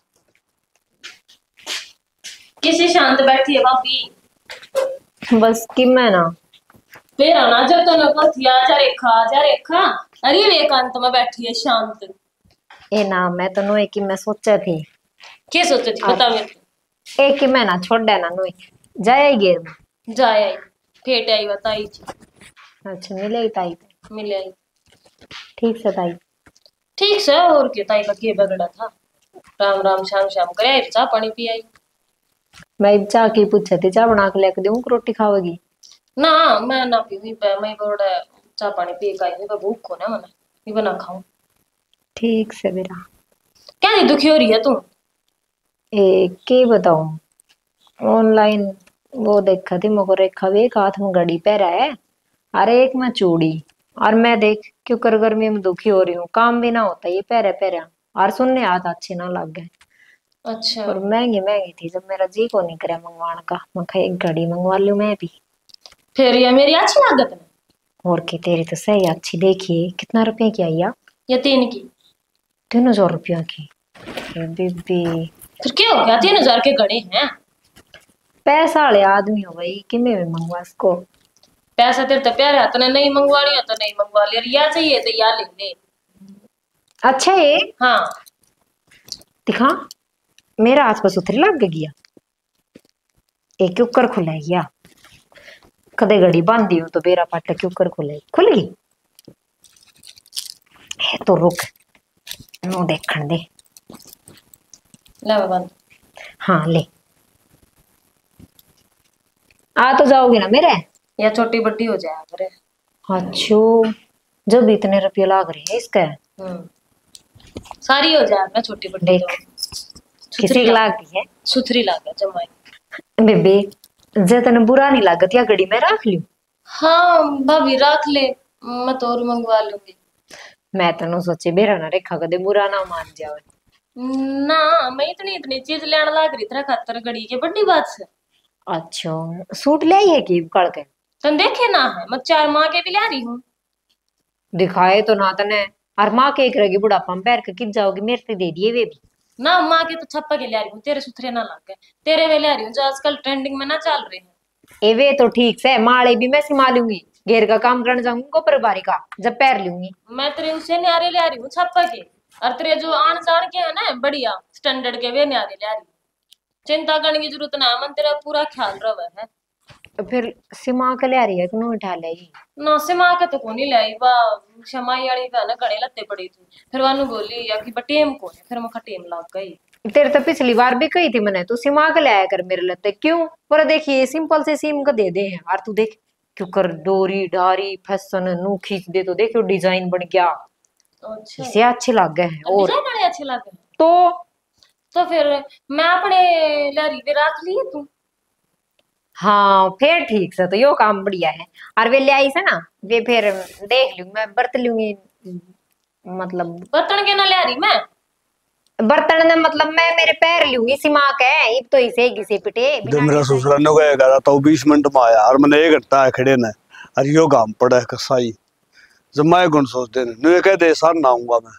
किसी शांत बैठी है भाभी बस कि मैं ना फिर आना जब तो लोग थिया जा रेखा जा रेखा अरे एकांत में बैठी है शांत ए ना मैं तो नोए की मैं सोचा थी क्या सोचे थी बता मेरे एक की मैं ना छोड़ देना नोए जाए गेर जाए आई फेट आई बताई थी अच्छा मिले ताई मिले आई ठीक से ताई ठीक से और के ताई का के बगड़ा था राम राम शाम शाम करे चाह पानी पी आई मैं चाह की पूछे थी चाह बना के लेके दूं रोटी खाओगी ना मैं ना पीवी पे मैं बड़ा चाय पानी पी के आई भूख को ना मना ये बना खाऊं। ठीक से बेरा क्या नहीं दुखी हो रही है तू? ए के बताऊं ऑनलाइन वो देखा थी मको रेखा भी एक हाथ में घड़ी पहरा है अरे एक में चूड़ी और मैं देख क्यों कर गर्मी में दुखी हो रही हूँ काम भी ना होता ये पहरे पहरा और सुनने हाथ अच्छे ना लग गए अच्छा और महंगी महंगी थी जब मेरा जी को नहीं करे मंगवाने का मैं कहा एक घड़ी मंगवा लूं मैं भी। फिर ये मेरी अच्छी लागत में और की तेरी तो सही अच्छी देखिए कितना रुपए की आई आप? या तीन की? तीन हजार रुपया की बीबी फिर क्या हो गया तीन हजार के घड़े हैं? पैसा वाले आदमी हो भाई कि मैं भी मंगवा इसको पैसा तेरे तो प्यारे हाथ ने नहीं मंगवानी है तो नहीं मंगवा ले या चाहिए तो या ले ले। अच्छा है हाँ दिखा मेरा हाथ पर सुथरी लग गया एक कुकर खुला गया कदे घड़ी बांधी हूं तो बेरा पाटा कुकर खुला खुल गई है तो रुक नो देखण दे ले बंद। हाँ ले आ तो जाओगे ना मेरे या छोटी बड्डी हो जाए अरे अच्छो जब इतने रुपये लाग रहे हैं इसका हम्म सारी हो जाए मैं छोटी बड्डी देख किसी की लाग रही है सुथरी लागे जमाई बेबे जे तने बुरा नहीं लागत या घड़ी में रख लियो। हाँ भाभी रख ले मैं तो और मंगवा लूंगी। मैं तनु सोचे बेरा ना रेखा कदे बुरा ना मान जावे ना मैं इतनी इतनी चीज लेने लाग रही तेरा खातर घड़ी के बड़ी बात से। अच्छा सूट ले आई है कि कड़ के तुम देखे ना है मैं चार माह के भी ला रही हूँ दिखाए तो ना तने और माँ के एक रगी बुढ़ापा में पैर के कित जाओगी मेरे से दे दिए वे भी ना माँ के तो छप्पा के ला रही हूँ तेरे सुथरे ना लाग गए तेरे वे ला रही हूँ जो आजकल ट्रेंडिंग में ना चल रहे हैं। ए वे तो ठीक से माले भी मैं सिमा लूंगी घेर का काम करने जाऊंगी गोपर बारी का जब पैर लूंगी मैं तेरे उसे न्यारे ला रही हूँ छप्पा के और तेरे जो आन जान के है ना बढ़िया स्टैंडर्ड के वे न्यारे ला रही हूँ चिंता करने की जरूरत ना मन तेरा पूरा ख्याल रहा है। फिर सिमा के ले रही है कि नहीं उठा लेगी ना सिमा के तो कोनी लाई बा शमाई वाली का ना गड़े लत्ते पड़ी थी फिर वानू बोली या कि बटेम को फिर मैं टेम लग गई। तेरे तो पिछली बार भी कही थी मैंने तू सिमा के ले आया कर मेरे लत्ते क्यों पर देखिए सिंपल से सिम का दे दे हैं और तू देख क्यों कर डोरी डारी फैशन नू खींच दे तो देखो डिजाइन बन गया अच्छा इसे अच्छे लग गए हैं और डिजाइन बड़े अच्छे लगे तो तो फिर मैं अपने लारी पे रख ली तू। हाँ फिर ठीक से तो यो काम बढ़िया है और वे ले आई से ना वे फिर देख लूंगी मैं बरत लूंगी मतलब बर्तन के ना ला रही मैं बर्तन ने मतलब मैं मेरे पैर लूंगी सिमा के इब तो इसे घिसे पिटे जब मेरा ससुर ने गया तो बीस मिनट में आया और मैंने एक घंटा है खड़े ने और यो काम पड़ा है कसाई जब मैं गुण सोचते ने कह दे सर ना आऊंगा मैं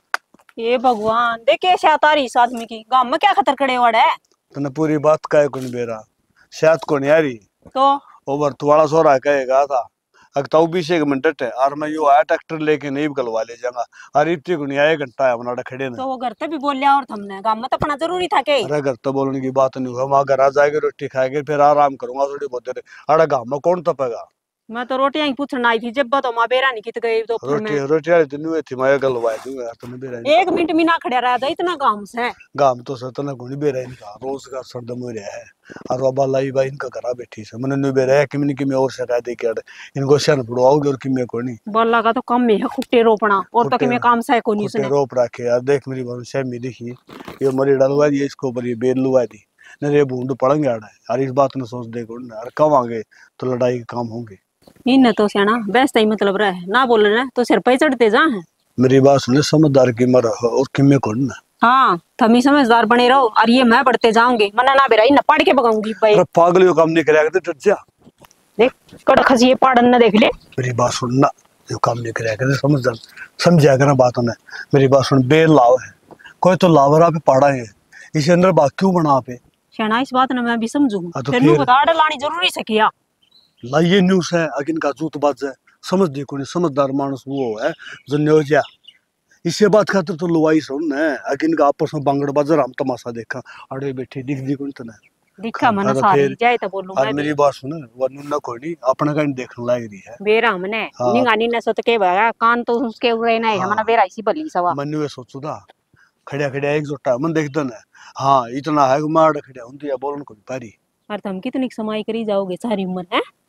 ये भगवान देखे शातारी इस आदमी की गांव में क्या खतर खड़े वड़ है तने पूरी बात का कौन बेरा शायद को नहीं आ रही तो ओवर थोड़ा सोरा कहेगा था अग तो बीस एक मिनट है और मैं यो आया ट्रैक्टर लेके नहीं गलवा ले जाऊंगा और इतनी को नहीं आया घंटा है हमारा खड़े ने तो वो घर पे भी बोल लिया और हमने गांव में तो अपना जरूरी था के अरे घर तो बोलने की बात नहीं हुआ वहां घर आ जाएगी रोटी खाएगी फिर आराम करूंगा थोड़ी बहुत देर अरे गाँव में कौन तपेगा मैं तो रोटियां ही पूछना आई थी जब तो माँ बेरा नहीं कित गई तो रोटी रोटी वाली दिन हुई थी मैं गलवाई दूंगा तने बेरा एक मिनट भी ना खड़ा रहा था इतना गांव से गांव तो सतना गुणी बेरा इनका रोज का सरदम हो रहा है और बाबा लाई भाई इनका करा बैठी से मन नु बेरा है किमनी किमे और शिकायत दे के इनको शन पड़वाओगे और किमे को नहीं बोला का तो कम में है खुट्टे रोपना और तो कि मैं काम से कोनी खुट्टे सुने रोप रखे यार देख मेरी बात से मी देखी ये मरी डलवा दी इसको ऊपर ये बेल लुवा दी न रे बूंद पड़ेंगे आड़ा और इस बात ने सोच दे को और कब आगे तो लड़ाई के काम होंगे इन तो सियाना बेस्ट ही मतलब रहा है ना बोल रहे तो सिर पे चढ़ते जा है मेरी बात सुने समझदार की मर और किमे को ना हाँ थमी समझदार बने रहो और ये मैं बढ़ते जाऊंगी मना ना बेरा न पढ़ के भगाऊंगी भाई अरे पागल काम नहीं करेगा तो टट देख कड़ खसी ये पाड़न न देख ले मेरी बात सुनना जो काम नहीं करेगा तो समझदार समझा कर ना बातों ने मेरी बात सुन बेल लाव है कोई तो लावरा पे पड़ा है इसे अंदर बात क्यों बना पे सियाना इस बात ने मैं भी समझूंगा हाँ तो फिर नु फिर- बता लानी जरूरी से किया लाइए न्यूज है अगिन का जूत बाज है समझ दे को समझदार मानुस वो है जो न्योजा इससे बात खातर तो लुवाई सुन है अगिन का आपस में बांगड़ बाजार हम तमाशा देखा अड़े बैठे दिख दी कौन तना दिखा मन तो सारी फिर- जाए तो बोलूं और मैं मेरी भी बात सुन वरनु ना कोई नहीं अपना का देखने लायक रही है बेरा हमने हाँ। निगानी न सोत के बगा कान तो उसके उरे नहीं हाँ। हमना बेरा इसी बली सवा मनु ये सोचू था खड़िया खड़िया एक जोटा मन देख दन हाँ इतना है कि मार खड़िया हुंदी है बोलन को पारी और तुम कितनी समाई करी जाओगे सारी उम्र है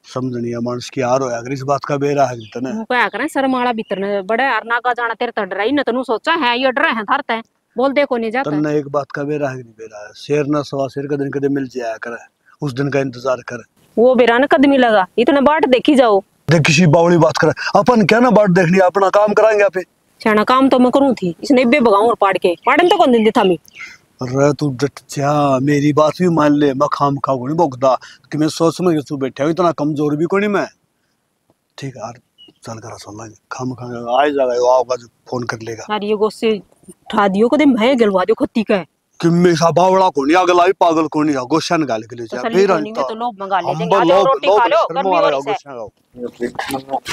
समझनी है मानस की हार होया अगर इस बात का बेरा है तने क्या करें शर्माला भीतर ने बड़े अरना का जाना तेरे तो डराई न तनु सोचा है ये डर है थरते बोल देखो नहीं जाता तन्ने एक बात का बेरा है नहीं बेरा है शेर ना सवा शेर का दिन कदे मिल जाया करे उस दिन का इंतजार कर वो बेरा न कदमी लगा इतने बाट देखी जाओ देख किसी बावली बात करे अपन क्या ना बाट देखनी अपना काम कराएंगे आपे छाना काम तो मैं करूं थी इसने इब्बे भगाऊं और पाड़ के पाड़न तो कौन दिन था मी अरे तू डट जा मेरी बात भी मान ले मैं खाम खा को नहीं भोगदा कि मैं सोच समझ के तू बैठा हूं इतना कमजोर भी को नहीं मैं ठीक है यार चल करा सुन लाएंगे खाम खा आ जाएगा वो आएगा जो फोन कर लेगा यार ये गोसे उठा दियो कदे मैं गलवा दियो खत्ती का कि मैं सा बावड़ा को नहीं अगला भी पागल को नहीं गोशन गाल के ले जा फिर अंत तो लोग मंगा ले देंगे आ जाओ रोटी खा लो गर्मी वाली से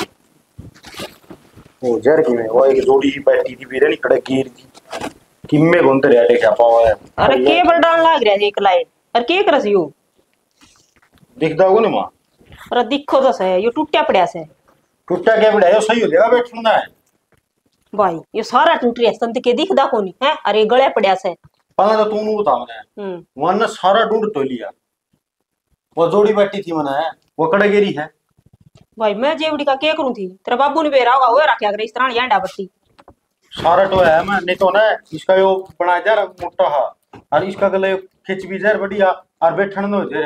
ओ जर की में वो एक जोड़ी ही बैठी थी फिर नहीं खड़े गिर थी किम्मे गुंते रेटे क्या पावा है अरे के बड़ान लाग रहा है एक लाइट अरे के करस यो दिखदा हो ना मां अरे दिखो तो सही यो टूटया पड़या से टूटा क्या बड़ा सही हो जाएगा बैठना है भाई ये सारा टूट रिया संत के दिखदा कोनी है अरे गळे पड़या से पहले तो तू नु बता मने हम्म वन सारा ढूंढ तो लिया वो जोड़ी बैठी थी मने वो कड़े गिरी है भाई मैं जेवड़ी का के करूं थी तेरा बाबू ने बेरा होगा वो रखया करे इस तरह यांडा बत्ती सारा तो है मैं नहीं तो ना इसका यो बना जा मोटा हा और इसका गले खिंच भी जा बढ़िया और बैठन नो जे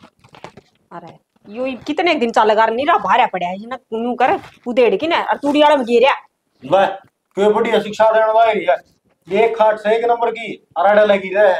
अरे यो कितने दिन चाल लगा नहीं रहा भारा पड़या है ना नु कर उदेड़ की ना और तूड़ी वाला में गिरया ले क्यों बढ़िया शिक्षा देने वाली है एक खाट से एक नंबर की अराड़ा लगी रहे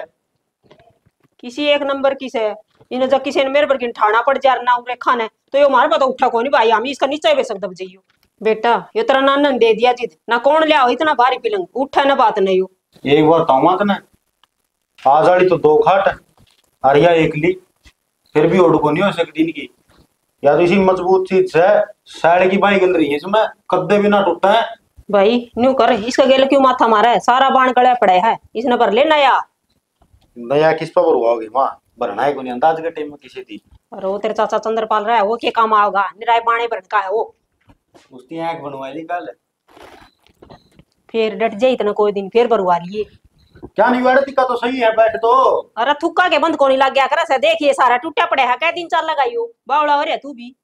किसी एक नंबर की से इन्हें जब किसी ने मेरे पर किन ठाना पड़ जा ना उरे खाने तो यो मार पता उठा कोनी भाई हम इसका नीचे बेच सकते बजाइयो बेटा ये तेरा नानन दे दिया जिद ना कौन ले आओ इतना भारी पिलंग उठा ना बात नहीं हो एक बार तावा ना आज वाली तो दो खाट अरिया एक ली फिर भी ओड को नहीं हो सकती दिन की या तो इसी मजबूत चीज से साड़ की बाई गल रही है इसमें कद्दे भी ना टूटा है भाई न्यू कर इसका गेल क्यों माथा मारा है सारा बाण गड़ा पड़ा है इसने पर ले नया नया किस पर हुआगी माँ भरना है को नहीं अंदाज के टाइम में किसी थी और वो तेरे चाचा चंद्रपाल रहा है वो क्या काम आओगा निराय बाणे भरन का है वो उसकी आंख बनवाई ली कल फिर डट जाए इतना कोई दिन फिर बरवा लिए क्या नहीं बैठ टिका तो सही है बैठ तो अरे थुक्का के बंद कोनी लग गया कर से देखिए सारा टूटा पड़ा है कै दिन चाल लगाइयो बावड़ा हो रे तू भी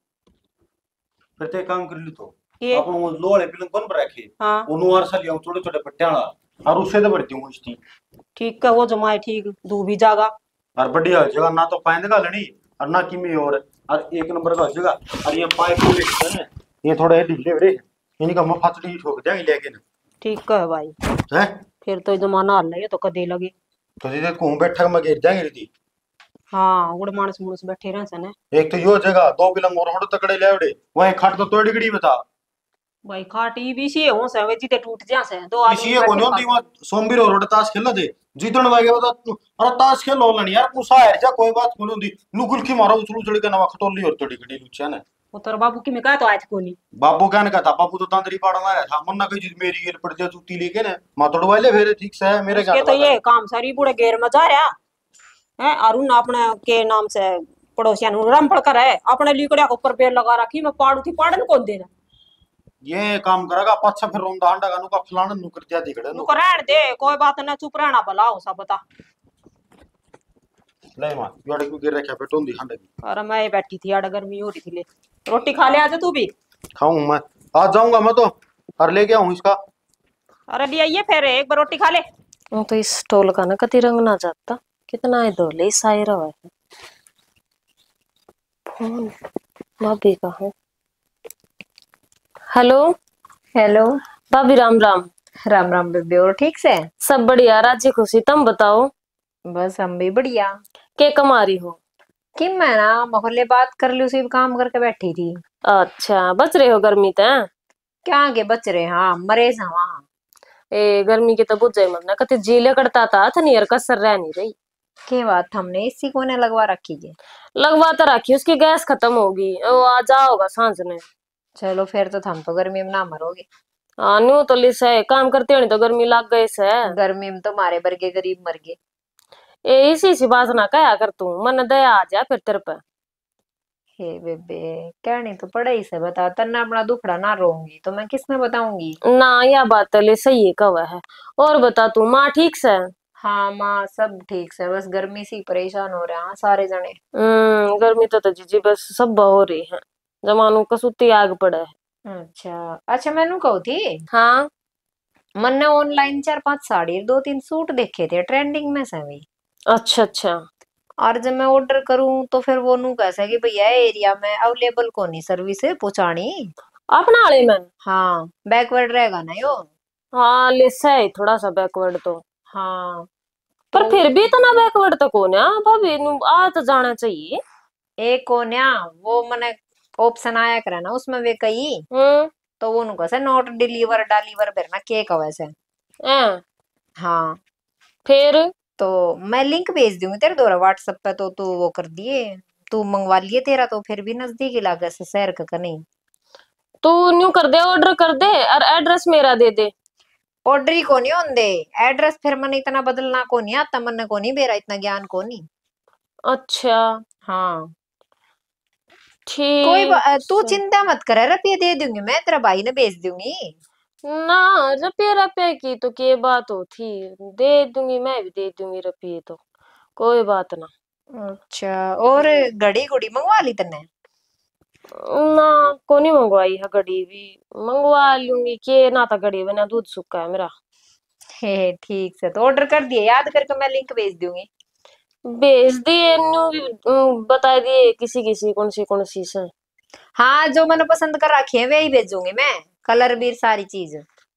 फिर ते काम कर ली तो ये अपन वो लोड़े पिलन कौन पर रखे हां उनु वार सा लिया छोटे छोटे पट्टियाला और उससे तो बढ़ती हूं इसकी ठीक है वो जमाए ठीक दू भी जागा और बढ़िया जगह ना तो पाएंद का लड़ी और ना किमी और और एक नंबर का जगह और ये पाइप है ये थोड़े ढीले रे इनका मफाचड़ी ठोक देंगे लेकिन ठीक है भाई हैं फिर तो जमाना हल है तो कदे लगे तो दीदी को बैठक में गिर जाएंगे दीदी हाँ उड़ मानस मुनस बैठे रहे सने एक तो यो जगह दो बिलंग और हड़ तकड़े लेवड़े वहीं खाट तो तोड़ी गड़ी बता भाई खाटी भी सी हो से वे जीते टूट जा से दो आदमी इसी को नहीं वहां सोमबीर और ताश खेल दे जीतन वागे बता अरे ताश खेल हो लनी यार कुसा है जा कोई बात कोनी होंदी नुकुल की मारो उछलू चढ़ के नवा खटोली और तोड़ी गड़ी लुचा ने वो तेरा बाबू की में कहा तो आज कोनी बाबू क्या ने कहा था बाबू तो तांदरी पाड़ना है था मन्ना कोई चीज मेरी गेल पड़ जा जूती लेके ना मा तोड़वा ले फिर ठीक से है मेरे क्या ये तो ये काम सारी बूढ़े घेर में जा रहा है अरुण अपने के नाम से पड़ोसिया नु राम पड़ कर है अपने लिकड़िया के ऊपर पेड़ लगा रखी मैं पाड़ू थी पाड़न कौन दे रहा ये काम करेगा पाछा फिर रोंदा हांडा का नु का फलाना नु कर दिया दिखड़े नु रहन दे कोई बात ना चुप रहना भला हो सब बता ले मां योड़े को गिर रखा पेटों दी हांडा की अरे मैं बैठी थी यार गर्मी हो रही थी ले रोटी खा ले आज तू भी खाऊं मैं आज जाऊंगा मैं तो और लेके आऊं इसका अरे ले आइए फिर एक बार रोटी खा ले वो तो इस टोल का ना कति रंग ना जाता कितना है दो ले साई रहा है फोन भाभी का है हेलो हेलो भाभी राम राम राम राम बेबे और ठीक से सब बढ़िया राजी खुशी तुम बताओ बस हम भी बढ़िया के कमारी हो कि मैं ना मोहल्ले बात कर ली उसी काम करके बैठी थी अच्छा बच रहे हो गर्मी ते क्या आगे बच रहे हाँ मरे सा वहाँ ए गर्मी के तो बुझ जाए मत ना कति जीले करता था था नहीं कसर रह नहीं रही के बात हमने इसी को ने लगवा रखी है लगवा तो रखी उसकी गैस खत्म होगी वो आ जाओगा सांझ ने चलो फिर तो थम तो गर्मी में ना मरोगे हाँ न्यू तो लिस है काम करते हो नहीं तो गर्मी लग गई से गर्मी में तो मारे बरगे गरीब मर गए ए इसी सी बात ना कहा कर तू मन दया आ जा फिर तेरे पे हे बेबे कहनी तो पड़े ही से बता तना अपना दुखड़ा ना रोऊंगी तो मैं किसमें बताऊंगी ना यह बात ले सही है कवा है और बता तू माँ ठीक से हाँ माँ सब ठीक से बस गर्मी से परेशान हो रहे हैं सारे जने हम्म गर्मी तो, तो जीजी बस सब हो रही है जमानू कसूती आग पड़ा है। अच्छा अच्छा, मैनू कहू थी हाँ मैंने ऑनलाइन चार पांच साड़ी दो तीन सूट देखे थे ट्रेंडिंग में से भी। अच्छा अच्छा। और जब मैं ऑर्डर करूं तो फिर वो नू कैसा कि भैया एरिया में अवेलेबल कौन नहीं सर्विस है पहुंचानी। अपना आले में। हाँ बैकवर्ड रहेगा ना यो। हाँ लिसा है थोड़ा सा बैकवर्ड तो। हाँ पर तो फिर भी इतना बैकवर्ड तो कौन है भाभी, नु आ तो जाना चाहिए। एक कोन्या वो मैंने ऑप्शन आया करे ना उसमें वे कई हम्म। तो वो नु कैसे नॉट डिलीवर डिलीवर करना केक वैसे। हैं, हाँ फिर तो मैं लिंक भेज दूंगी तेरे द्वारा व्हाट्सएप पे तो तू वो कर दिए तू मंगवा लिए तेरा तो फिर भी नजदीक इलाके से शहर का का नहीं। तू न्यू कर दे, ऑर्डर कर दे और एड्रेस मेरा दे दे। ऑर्डर ही कोनी होंदे एड्रेस फिर मैंने इतना बदलना कोनी आता मन कोनी बेरा इतना ज्ञान कोनी। अच्छा हाँ कोई ठीक बा- तू से। चिंता मत कर रुपये दे दूंगी मैं तेरा भाई ने भेज दूंगी। ना रुपये रुपये की तो क्या बात होती, दे दूंगी, मैं भी दे दूंगी रुपये तो, कोई बात ना। अच्छा और घड़ी घुड़ी मंगवा ली तने। ना कोनी मंगवाई है घड़ी भी, मंगवा लूंगी के ना था घड़ी बना, दूध सूखा है मेरा। हे ठीक से तो ऑर्डर कर दिए याद करके मैं लिंक भेज दूंगी। भेज दिए न्यू भी, अम, बता दिए किसी किसी कौन सी कौन सी से। हाँ जो मैंने पसंद कर रखी है वही भेजूंगी मैं कलर भी सारी चीज।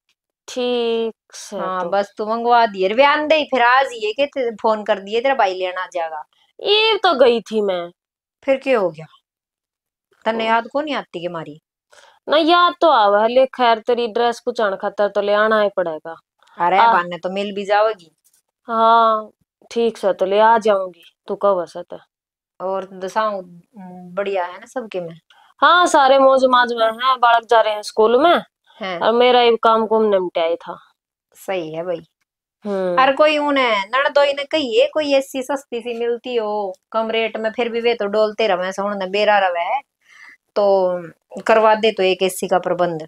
ठीक से हाँ तो। बस तू मंगवा दिए वे आंदे ही फिर आज ये के ते- फोन कर दिए तेरा भाई लेना आ जाएगा। ये तो गई थी मैं। फिर क्या हो गया तन्ने याद को नहीं आती के मारी। ना याद तो आवा है, ले खैर तेरी ड्रेस पुचान खातर तो ले आना ही पड़ेगा। अरे आ बाने तो मिल भी जाओगी। हाँ ठीक से तो ले आ जाऊंगी, तू कब वसत है। और दसाऊं बढ़िया है ना सबके में। हाँ सारे मौज माज में हैं, बालक जा रहे हैं स्कूल में है और मेरा एक काम कुम निपटाया था। सही है भाई। हम्म। हर कोई उन्हें नड़दोई ने कही है कोई ऐसी सस्ती सी मिलती हो कम रेट में फिर भी वे तो डोलते रहे सोन ने बेरा रवे तो करवा दे तो एक एसी का प्रबंध।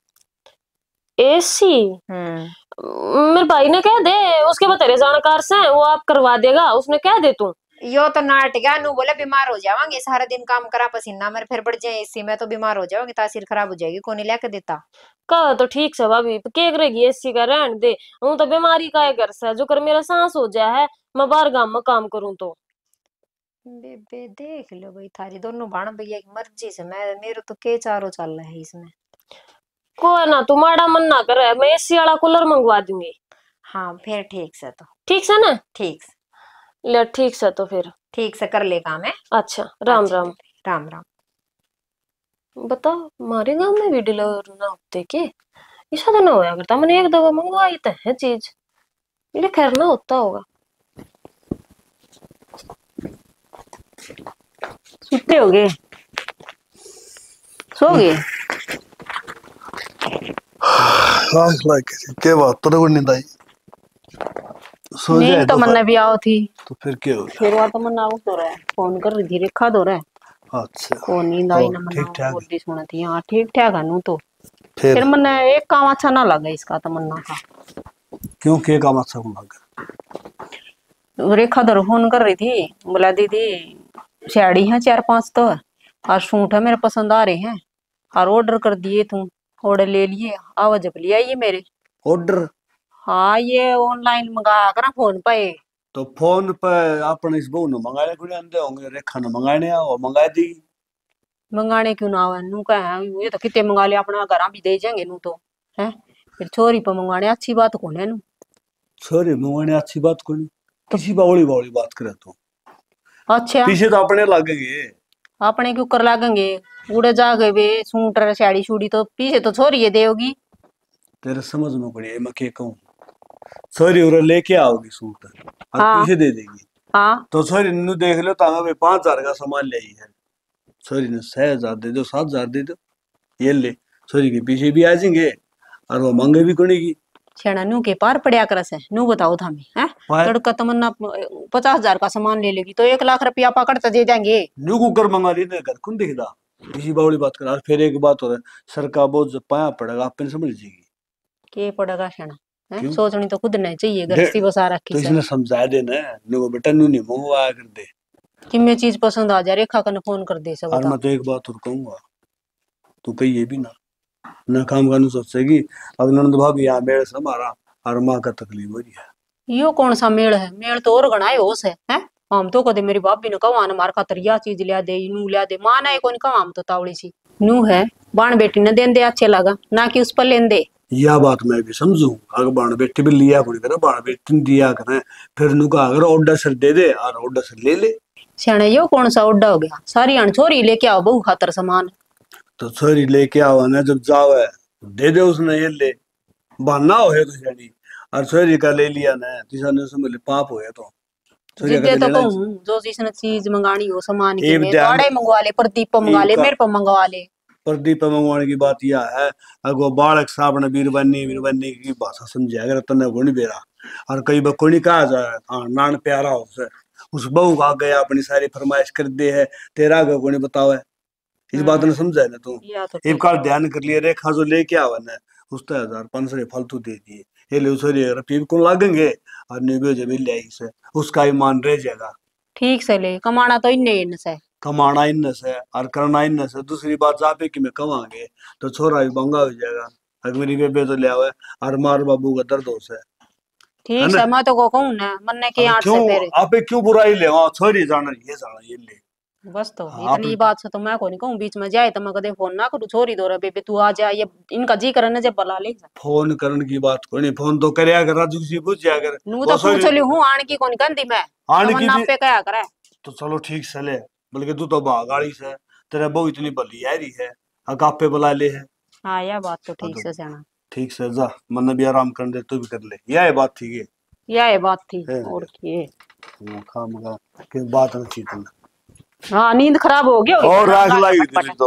एसी हम्म मेरे भाई ने कह दे, उसके बतेरे जानकार से हैं, वो आप करवा देगा, उसने कह दे तू। यो तो नाट गया नु बोले बीमार हो जावांगे सारा दिन काम करा पसीना मेरे फिर बढ़ जाए एसी में तो बीमार हो जाओगे तासीर खराब हो जाएगी कौन लेके देता। कह तो ठीक से भाभी, के करेगी एसी का, रहन दे, हूं तो बीमारी का है घर से, जो कर मेरा सांस हो जाए है, मैं बाहर गांव में काम करूं तो। बेबे देख लो भाई थारी दोनों भाण भैया की मर्जी से मैं मेरे तो के चारो चल रहा है इसमें। कोई ना, तू माड़ा मन ना करे, मैं एसी वाला कूलर मंगवा दूंगी। हाँ फिर ठीक से तो ठीक से ना। ठीक से ले ठीक से तो फिर ठीक से कर ले काम है। अच्छा राम अच्छा, राम। राम राम। बता हमारे गांव में भी डिलीवर ना होते के, ऐसा तो ना होया करता, मैंने एक दफा मंगवाई तो है चीज, ये खैर ना होता होगा। सुते हो गए सो गए। आंख लाइक के बात तो नहीं नींद आई, सो जाए नींद तो मन भी आओ थी तो फिर क्या हो गया। फिर वहां तो मन आओ तो रहा है फोन कर रही थी रेखा दो रहा है अच्छा को नींद आई तो ना ठीक मन ठाक बोली सुना थी हाँ ठीक ठाक है नू तो। फिर फिर मन एक काम अच्छा ना लगा इसका तमन्ना का। क्यों के काम अच्छा कौन लगा। रेखा दर फोन कर रही थी बोला दीदी साड़ी है चार पांच तो और सूट है मेरे पसंद आ रहे हैं और ऑर्डर कर दिए तू ऑर्डर ले लिए आवाज जब ले आइए मेरे। ऑर्डर हाँ ये ऑनलाइन मंगा कर फोन पे। तो फोन पे अपन इस बहू ने मंगाने को आंदे होंगे, रेखा ने मंगाने आओ मंगा दी। मंगाने क्यों ना आवे नू का है ये तो कितने मंगा ले अपना घर भी दे जाएंगे नू तो है फिर छोरी पर मंगाने अच्छी बात कौन है नू। छोरी मंगाने अच्छी बात को नहीं, किसी बावली बावली बात करे तो अच्छा पीछे तो अपने लगेंगे। अपने क्यों कर लागेंगे उड़े जा गए वे सूट साड़ी छूड़ी तो पीछे तो छोरी ये देगी। तेरे समझ में पड़ी मैं क्या कहूँ, छोरी उरे लेके आओगी सूट और हाँ। पीछे दे देगी। हाँ तो छोरी ने देख लो तो हमें पांच हजार का सामान ले आई है, छोरी ने छह हजार दे दो सात हजार दे दो ये ले, छोरी के पीछे भी आ जाएंगे और वो मांगे भी करेगी। छेड़ा नू के पार पड़िया कर से नू बताओ था हमें है पार- तड़का तमन्ना पचास हजार का सामान ले लेगी तो एक लाख रुपया पकड़ तो दे देंगे। न्यू कुकर मंगा ली घर कौन दिखता, किसी बावली बात कर। और फिर एक बात हो रहा है सर का बोझ जब पाया पड़ेगा आप समझ लीजिएगी। के पड़ेगा छेड़ा है क्यों? सोचनी तो खुद नहीं चाहिए डे- गृहस्थी बसा तो रखी इसने समझा देना न्यू बेटा न्यू नहीं मंगवाया कर दे। कि मैं चीज पसंद आ जाए रेखा का फोन कर दे सब और बता। मैं तो एक बात और कहूंगा, तू कहिए भी ना ना काम करने सोचेगी। अब नंद भाभी यहाँ मेरे से हमारा और माँ का तकलीफ हो रही है। यो कौन सा मेल है? मेल तो और गणाए होश है, हैं? हम तो कदे मेरी भाभी ने कहा ना मार खातर या चीज लिया दे, नू लिया दे, मां ना कोनी कहा हम तो तावड़ी सी नू है बाण बेटी ने देन दे अच्छे लगा ना कि उस पर लेन दे। यह बात मैं भी समझू, अगर बाण बेटी भी लिया कोनी करे, बाण बेटी ने दिया करे, फिर नु का अगर ऑर्डर से दे दे और ऑर्डर से ले ले। सियाने यो कौन सा उड्डा हो गया? सारी अण छोरी लेके आओ बहू खातर सामान। तो छोरी लेके आओ ना, जब जावे दे दे उसने ये ले, बहाना हो है तो सियानी। और छोरी का ले लिया ना तीसरा समझ ले पाप हो तो जिद्दे तो कहूं जो जिसने चीज मंगानी हो सामान की एक में ध्यान- तोड़े मंगवा ले, प्रदीप मंगवा ले, एक का- मेरे पर मंगवा ले। प्रदीप मंगवाने की बात यह है, अगो बालक साबण बीरबन्नी बीरबन्नी की भाषा समझे अगर तने गुण बेरा और कई बार कोई कहा जाए हाँ नान प्यारा हो से उस बहू का गया अपनी सारी फरमाइश कर दे है, तेरा आगे कोई बतावे। इस बात ने समझा ना तू? या तो एक बार ध्यान कर लिया, रेखा जो लेके आवा ना उसने हजार पांच सौ फालतू दे दिए, ये ले उसे रुपये को लागेंगे और निबे जब ले आई से उसका ईमान रह जाएगा। ठीक से ले, कमाना तो इन्ने इन से, कमाना इन से और करना इन से। दूसरी बात जापे कि मैं कमांगे तो छोरा भी बंगा हो जाएगा, अगर मेरी बेबे तो ले आवे और मार बाबू का दर्द हो से। ठीक से मैं तो को कहूं ना मन्ने के आठ से क्यों तेरे आपे क्यों बुराई ले वहां छोरी जाना ये जाना ये ले बस तो हाँ, इतनी आप- बात से तो मैं को नहीं कहूं बीच में जाए तो मैं कदे फोन ना करूं छोरी दो रे बेबे तू आ जा, ये इनका जी करने जब बुला ले फोन करने की बात कोई नहीं, फोन तो करे अगर राजू से पूछ जा कर नू तो पूछ ली हूं आण की कोनी कंदी मैं आण तमन्ना की भी- पे कया करे। तो चलो ठीक से ले, बल्कि तू तो भागाड़ी से तेरा बहु इतनी बली यारी है अकाप पे बुला ले है। हां यह बात तो हाँ ठीक तो- से जाना, ठीक से जा मन भी आराम कर दे तू भी कर ले, यह बात ठीक है। यह ये बात थी है। और की वो खा मगा के बात नहीं चीत ना हां नींद खराब हो गई और राख लाई तेरी तो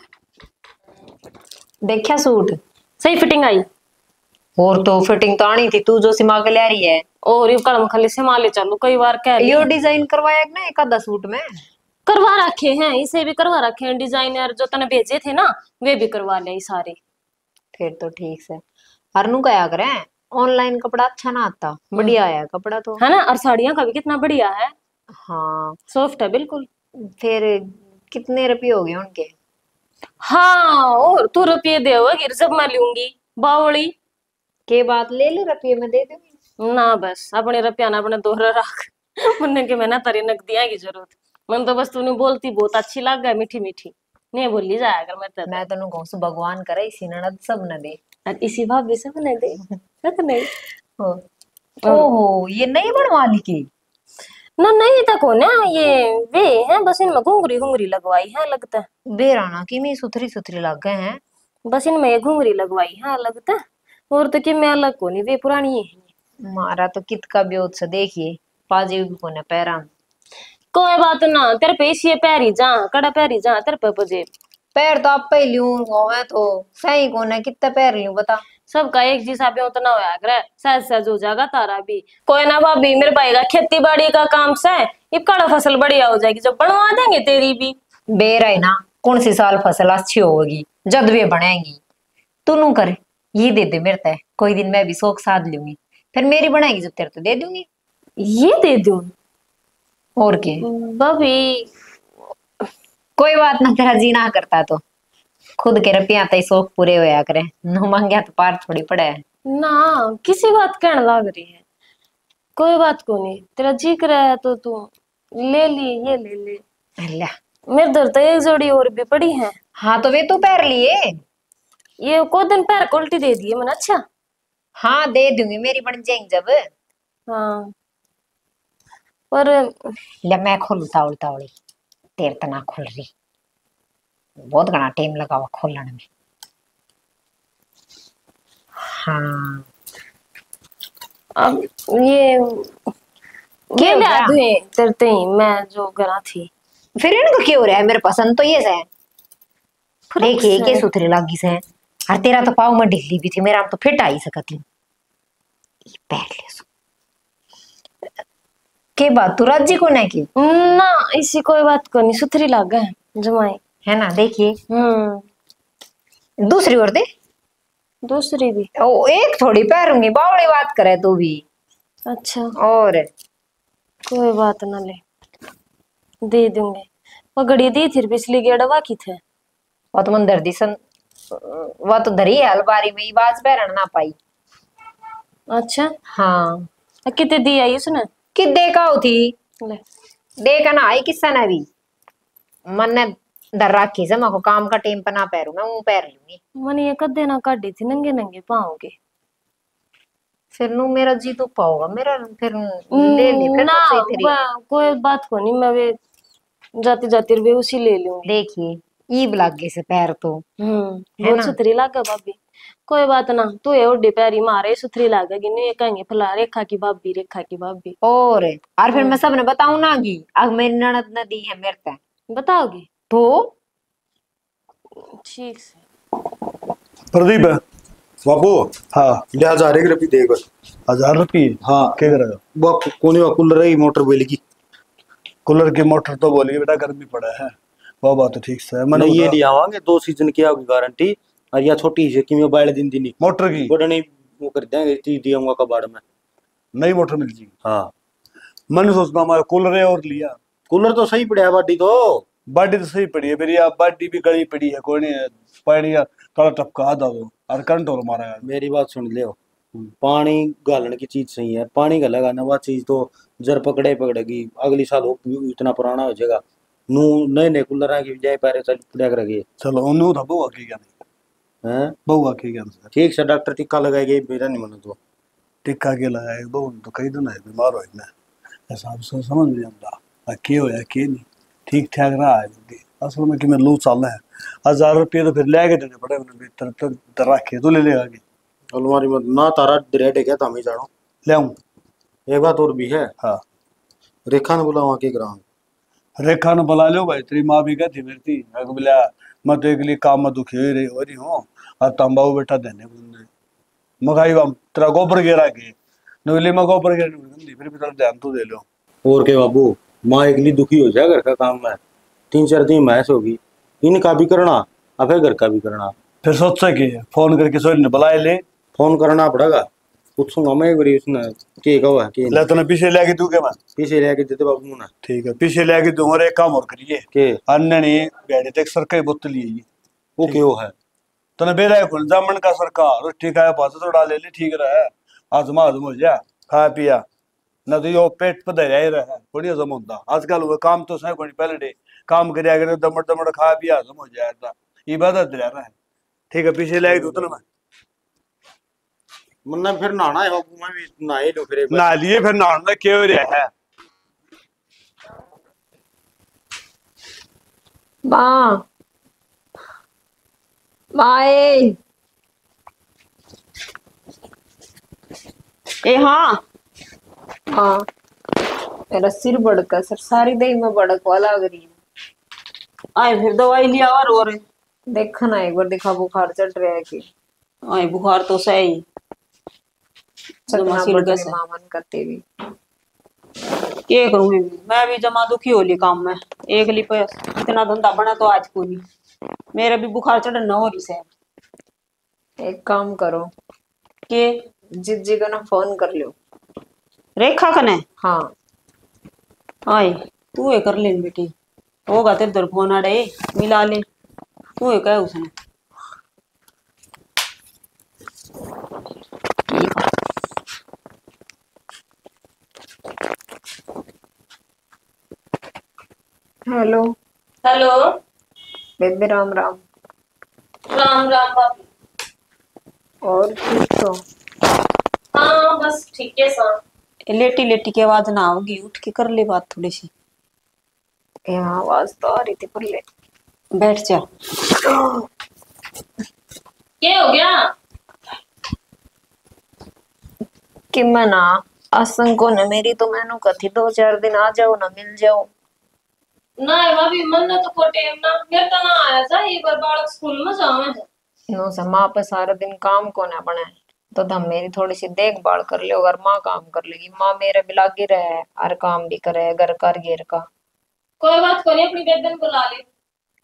देखा सूट सही फिटिंग आई। और तो फिटिंग तो आनी थी, तू जो सिमा के ले रही है और ये कलम खाली से माले चालू कई बार कह ली। यो डिजाइन करवाया कि ना एक आधा सूट में? करवा रखे हैं, इसे भी करवा रखे हैं, डिजाइनर जो तने भेजे थे ना वे भी करवा ले सारे। फिर तो ठीक से। हरनू कया करे ऑनलाइन कपड़ा अच्छा ना आता, बढ़िया आया कपड़ा तो। है ना, और साड़ियां का भी कितना बढ़िया है, हाँ सॉफ्ट है बिल्कुल। फिर कितने रुपये हो गए उनके? हाँ और तू रुपये देगी जब मैं लूंगी बावली के बात ले ले रुपये में दे दूंगी ना, बस अपने रुपया ना अपने दोहरा रख मुन्ने के मैं ना तारी नकदिया की जरूरत मन तो बस तूने बोलती बहुत अच्छी लग गई मीठी मीठी नहीं बोली जाया कर। मैं तो मैं तेन कहूँ सु भगवान करे इसी ननद सब न दे और इसी भाभी से बने दे सक नहीं हो। ओहो ये नहीं बनवा ली की? ना नहीं तक हो ना ये वे हैं बस इनमें घुंघरी घुंघरी लगवाई है लगता है। बेराना की में सुथरी सुथरी लग गए हैं, बस इनमें ये घुंघरी लगवाई है लगता है, और तो कि मैं अलग को नहीं वे पुरानी है। मारा तो कित का ब्योत से देखिए पाजे भी कोने पैरा कोई बात ना, तेरे पे इसी पैरी जा कड़ा पैरी जा तेरे पे पजे पैर तो आप पे लूं मैं तो सही कोने कितने पैर लूं बता। सबका एक जैसा भी उतना होया करे, सहज सहज हो जाएगा तारा भी। कोई ना भाभी मेरे भाई का खेती बाड़ी का काम से ये कड़ा फसल बढ़िया हो जाएगी, जब बनवा देंगे तेरी भी। बेर है ना कौन सी साल फसल अच्छी होगी जब वे बनेगी, तू नू करे ये दे दे मेरे तय, कोई दिन मैं भी शौक साध लूंगी, फिर मेरी बनाएगी जब तेरे तो दे दूंगी। ये दे दूं और के भाभी? कोई बात ना, तेरा जी ना करता तो खुद के रुपया तो शौक पूरे होया करे, नो मांगया तो पार थोड़ी पड़े है ना किसी बात कहने लग रही है, कोई बात को नहीं, तेरा जी कर है तो तू ले ली ये ले ले। अल्लाह मेरे दर तो एक जोड़ी और भी पड़ी है। हाँ तो वे तू पैर लिए? ये को दिन पैर को उल्टी दे दिए मैंने। अच्छा हाँ दे दूंगी मेरी बन जाएंगी जब। हाँ पर ले मैं खोलू तावड़ी तावड़ी तेर तो ना खोल रही, बहुत घना टाइम लगा हुआ खोलने में। हाँ अब ये क्या ये हो ले गया? दूं तेरते ही मैं जो गरा थी। फिर इनको क्यों हो रहा है? मेरे पसंद तो ये से देखिए के सुथरी लागी से, और तेरा तो पाव में ढिल्ली भी थी, मेरा तो फिट आई सकती पैर ले सो के बात तू राजी को नहीं की ना इसी कोई बात को नहीं, सुथरी लाग है जमाई है ना। देखिए हम्म दूसरी ओर दे, दूसरी भी ओ एक थोड़ी पैरूंगी बावड़ी बात करे तू भी। अच्छा और कोई बात ना ले दे दूंगे, पगड़ी दी थी पिछली गेड़वा की थे। वो तो मन दर्दी सन वो तो धरी है अलबारी में बाज पैरण ना पाई। अच्छा हाँ कितने दी आई उसने? कि देखा थी ले देखा ना आई किस्सा ने भी मन ने डर रखी से मैं काम का टेम पर ना पैरू मैं मुंह पैर लूंगी। मन ये कदे ना काटी थी नंगे नंगे पाँव के। फिर नु मेरा जी तो पाओगा मेरा फिर ले ले फिर ना तो सही तेरी बा- कोई बात को नहीं, मैं वे जाती जाती वे उसी ले लूंगी। देखिए ईब लाग गए से पैर तो हम्म है बहुत ना? सुथरी लागा भाभी। कोई बात ना, तू ये ओडी पैरी मारे सुथरी लागेगी नहीं, ये कहेंगे फला रेखा की भाभी रेखा की भाभी। और और फिर मैं सबने बताऊं ना गी अब मेरी ननद ने दी है मेरे पे बताओगे तो ठीक से। प्रदीप है। बाबू हाँ ले हजार एक रुपये देगा। हजार रुपये हाँ क्या करेगा? वो कोने वा कूलर है मोटर बोले की कूलर की मोटर तो बोली बेटा गर्मी पड़ा है, वो बात तो ठीक से है। मैंने नहीं ये बता- ले आवांगे दो सीजन की होगी गारंटी और या छोटी सी कि मैं बाइल दिन दिन मोटर की बड़ा नहीं वो कर देंगे चीज दिया कबाड़ में। नई मोटर मिल जाएगी। हाँ मैंने सोचना हमारा कूलर है और लिया। कूलर तो सही पड़ा है बाडी तो बाडी तो सही पड़ी है मेरी, अब बाडी भी गली पड़ी है, कोई नहीं है पानी या थोड़ा टपका आधा दो और करंट और मारा है। मेरी बात सुन लियो पानी गालन की चीज सही है पानी का लगाना वह चीज तो जर पकड़े पकड़ेगी अगली साल हो इतना पुराना हो जाएगा। नू नए नए कूलर की जाए पैरे चल पड़ा कर गए चलो उन्होंने था बहुआ की क्या नहीं, हैं बहुआ की क्या नहीं, ठीक से डॉक्टर टिक्का लगाएगी मेरा नहीं मन तो टिक्का के लगाए दो तो कई दिन है बीमार हो इतना हिसाब से समझ नहीं आता के हो या के नहीं ठीक ठाक रहा है जिंदगी। असल में कि मैं लू चल है हजार रुपये तो फिर ले के देने पड़े उन्हें भीतर तो रखे तो ले लेगा कि अलमारी में ना तारा रेट है क्या ताम ही जानो ले आऊं। एक बात और भी है हाँ रेखा ने बोला वहाँ के ग्राम रेखा ने बुला लो भाई, तेरी माँ भी कहती मेरी थी अगर बोला मैं तो एक लिए काम में दुखी हो रही हो रही हूँ और तंबाऊ बेटा देने बुंदे मगाई हम तेरा गोबर गिरा के नवली में गोबर गिरा फिर भी तेरा ध्यान तो दे लो। और के बाबू माँ एकली दुखी हो जाए घर का काम में तीन चार दिन मैस होगी इनका भी करना और फिर घर का भी करना फिर सोचा कि फोन करके सोच ने बुलाए ले फोन करना पड़ेगा पूछूंगा मैं एक बारी उसने के कहा कि ले तने पीछे लेके तू के मैं पीछे लेके देते बाबू ने ठीक है पीछे लेके दूं और एक काम और करिए के अन्य ने गाड़ी तक सरकारी बोतल ली है वो क्यों है तने बेरा है जामन का सरकार रोटी खाया पास तो डाले ले ठीक रहा है आजमा आजम हो जा खा पिया न तो यो पेट पर दे रहा है बढ़िया जम होता आजकल वो काम तो सही कोई पहले डे काम करया करे दमड़ दमड़ खा पिया आजम हो जाता इबादत रह रहा है ठीक है पीछे लेके दूं तने मैं मुन्ना फिर नहाना है बाबू मैं भी नहाए लो फिर एक बार। ना लिए फिर नहाने में क्यों रहा है माँ माए ए हाँ हाँ मेरा सिर बड़का सर सारी देह में बड़क वाला लग रही है। आए फिर दवाई लिया और और देखा ना एक बार देखा बुखार चढ़ रहा है कि आए बुखार तो सही चलना सिर पड़ कैसे? माँ मन करते भी क्या करूं मैं भी मैं भी जमा दुखी होली काम में एक ली पे इतना धंधा बना तो आज को नहीं मेरा भी बुखार चढ़ना हो रही से एक काम करो के जित जी को ना फोन कर लो। रेखा कने हाँ आए तू ये कर ले बेटी होगा तेरे दर फोन आड़े मिला ले तू ये कह उसने हेलो हेलो बेबे राम राम राम राम भाभी। और ठीक तो हाँ बस ठीक है सर। लेटी लेटी की आवाज ना होगी उठ के कर ले बात थोड़ी सी यहाँ आवाज तो आ रही थी पर ले बैठ जा क्या हो गया? कि मैं ना असंग को न मेरी तो मैनू कथी दो चार दिन आ जाओ ना मिल जाओ ना भाभी मन ने तो कोटे ना मेरे तो ना आया था एक बार बालक स्कूल में जावे नो से माँ पे सारा दिन काम को ना बने तो तुम मेरी थोड़ी सी देखभाल कर लो अगर माँ काम कर लेगी माँ मेरे भी लागी रहे हर काम भी करे घर कर घेर का कोई बात को नहीं अपनी बेबन को ला ले।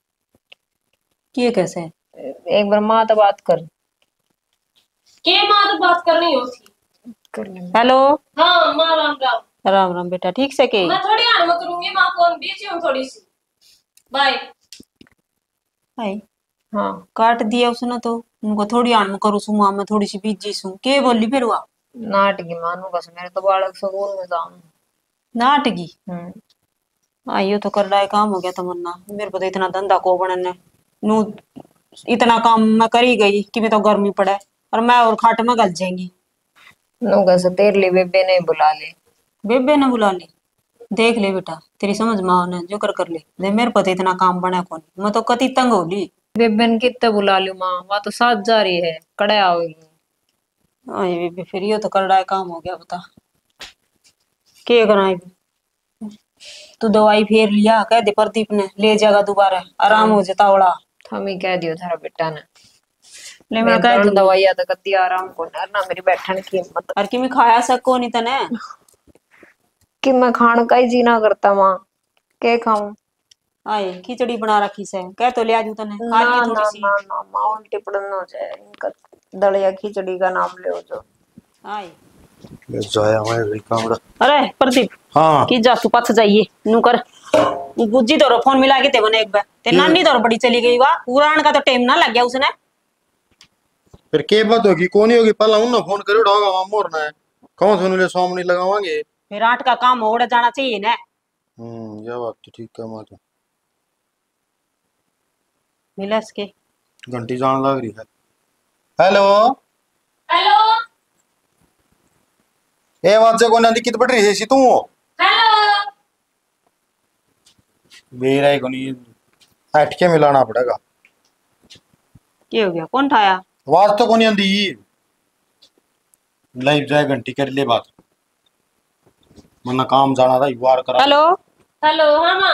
ये कैसे एक बार माँ तो बात कर के माँ तो बात करनी होती। कर ले हेलो हाँ माँ राम राम। राम राम बेटा ठीक से के मैं थोड़ी आराम करूंगी माँ को बीच हूँ थोड़ी सी बाय। हाय हाँ काट दिया उसने तो उनको थोड़ी आन में करूँ सुमा मैं थोड़ी सी बिजी सू के बोली फिर वह नाटकी मानू बस मेरे तो बालक स्कूल में जाऊँ। नाटकी हम्म आइयो तो कर रहा है काम हो गया तमन्ना मेरे को तो इतना धंधा को बनने नू इतना काम मैं करी गई कि मैं तो गर्मी पड़े और मैं और खाट में गल जाएंगी। नु कैसे तेरे लिए बेबे ने बुला ले। बेबे ने बुला ली देख ले बेटा तेरी समझ माँ ने जो कर कर ले दे मेरे पता इतना काम बना कौन मैं तो कति तंग हो ली। बेबे ने कितने बुला लियो माँ वहाँ तो साथ जा रही है कड़े आओगी। आए बेबे फिर ये तो कर रहा है काम हो गया बता के कराए तू दवाई फेर लिया कह दे प्रदीप ने ले जाएगा दोबारा आराम हो जाता ओड़ा हम ही कह दियो थारा बेटा ने ले मैं कह दूं दवाइया तो कती आराम को ना मेरी बैठने की हिम्मत और कि मैं खाया सको नहीं तने कि मैं खान का ही जीना करता माँ के खाऊं। आए खिचड़ी बना रखी से कह तो ले आजू तने खा ना लिया ना थोड़ी सी ना ना माँ उल्टी पड़न हो जाए इनका दलिया खिचड़ी का नाम ले जो। आए ले जाया मैं कामड़ा। अरे प्रदीप हाँ की जा तू पाछ जाइए नु कर बुज्जी तो फोन मिला के ते बने एक बार ते नानी तो बड़ी चली गई वाह पुराण का तो टाइम ना लग गया उसने फिर के बात होगी कौन ही होगी पहला उन्होंने फोन करे उठाओगा वहां मोरना है कौन सुन ले सामने लगावांगे फिर आठ का काम हो जाना चाहिए ना। हम्म ये बात तो ठीक है माता मिला इसके घंटी जान लग रही है। हेलो हेलो ए बात से कोई दिक्कत बढ़ रही है सी तू हेलो मेरा ही कोनी हट के मिलाना पड़ेगा। क्या हो गया कौन ठाया आवाज तो कोनी आंदी लाइव जाए घंटी कर ले बात मन्ना काम जाना था वार करा। हेलो हेलो हाँ माँ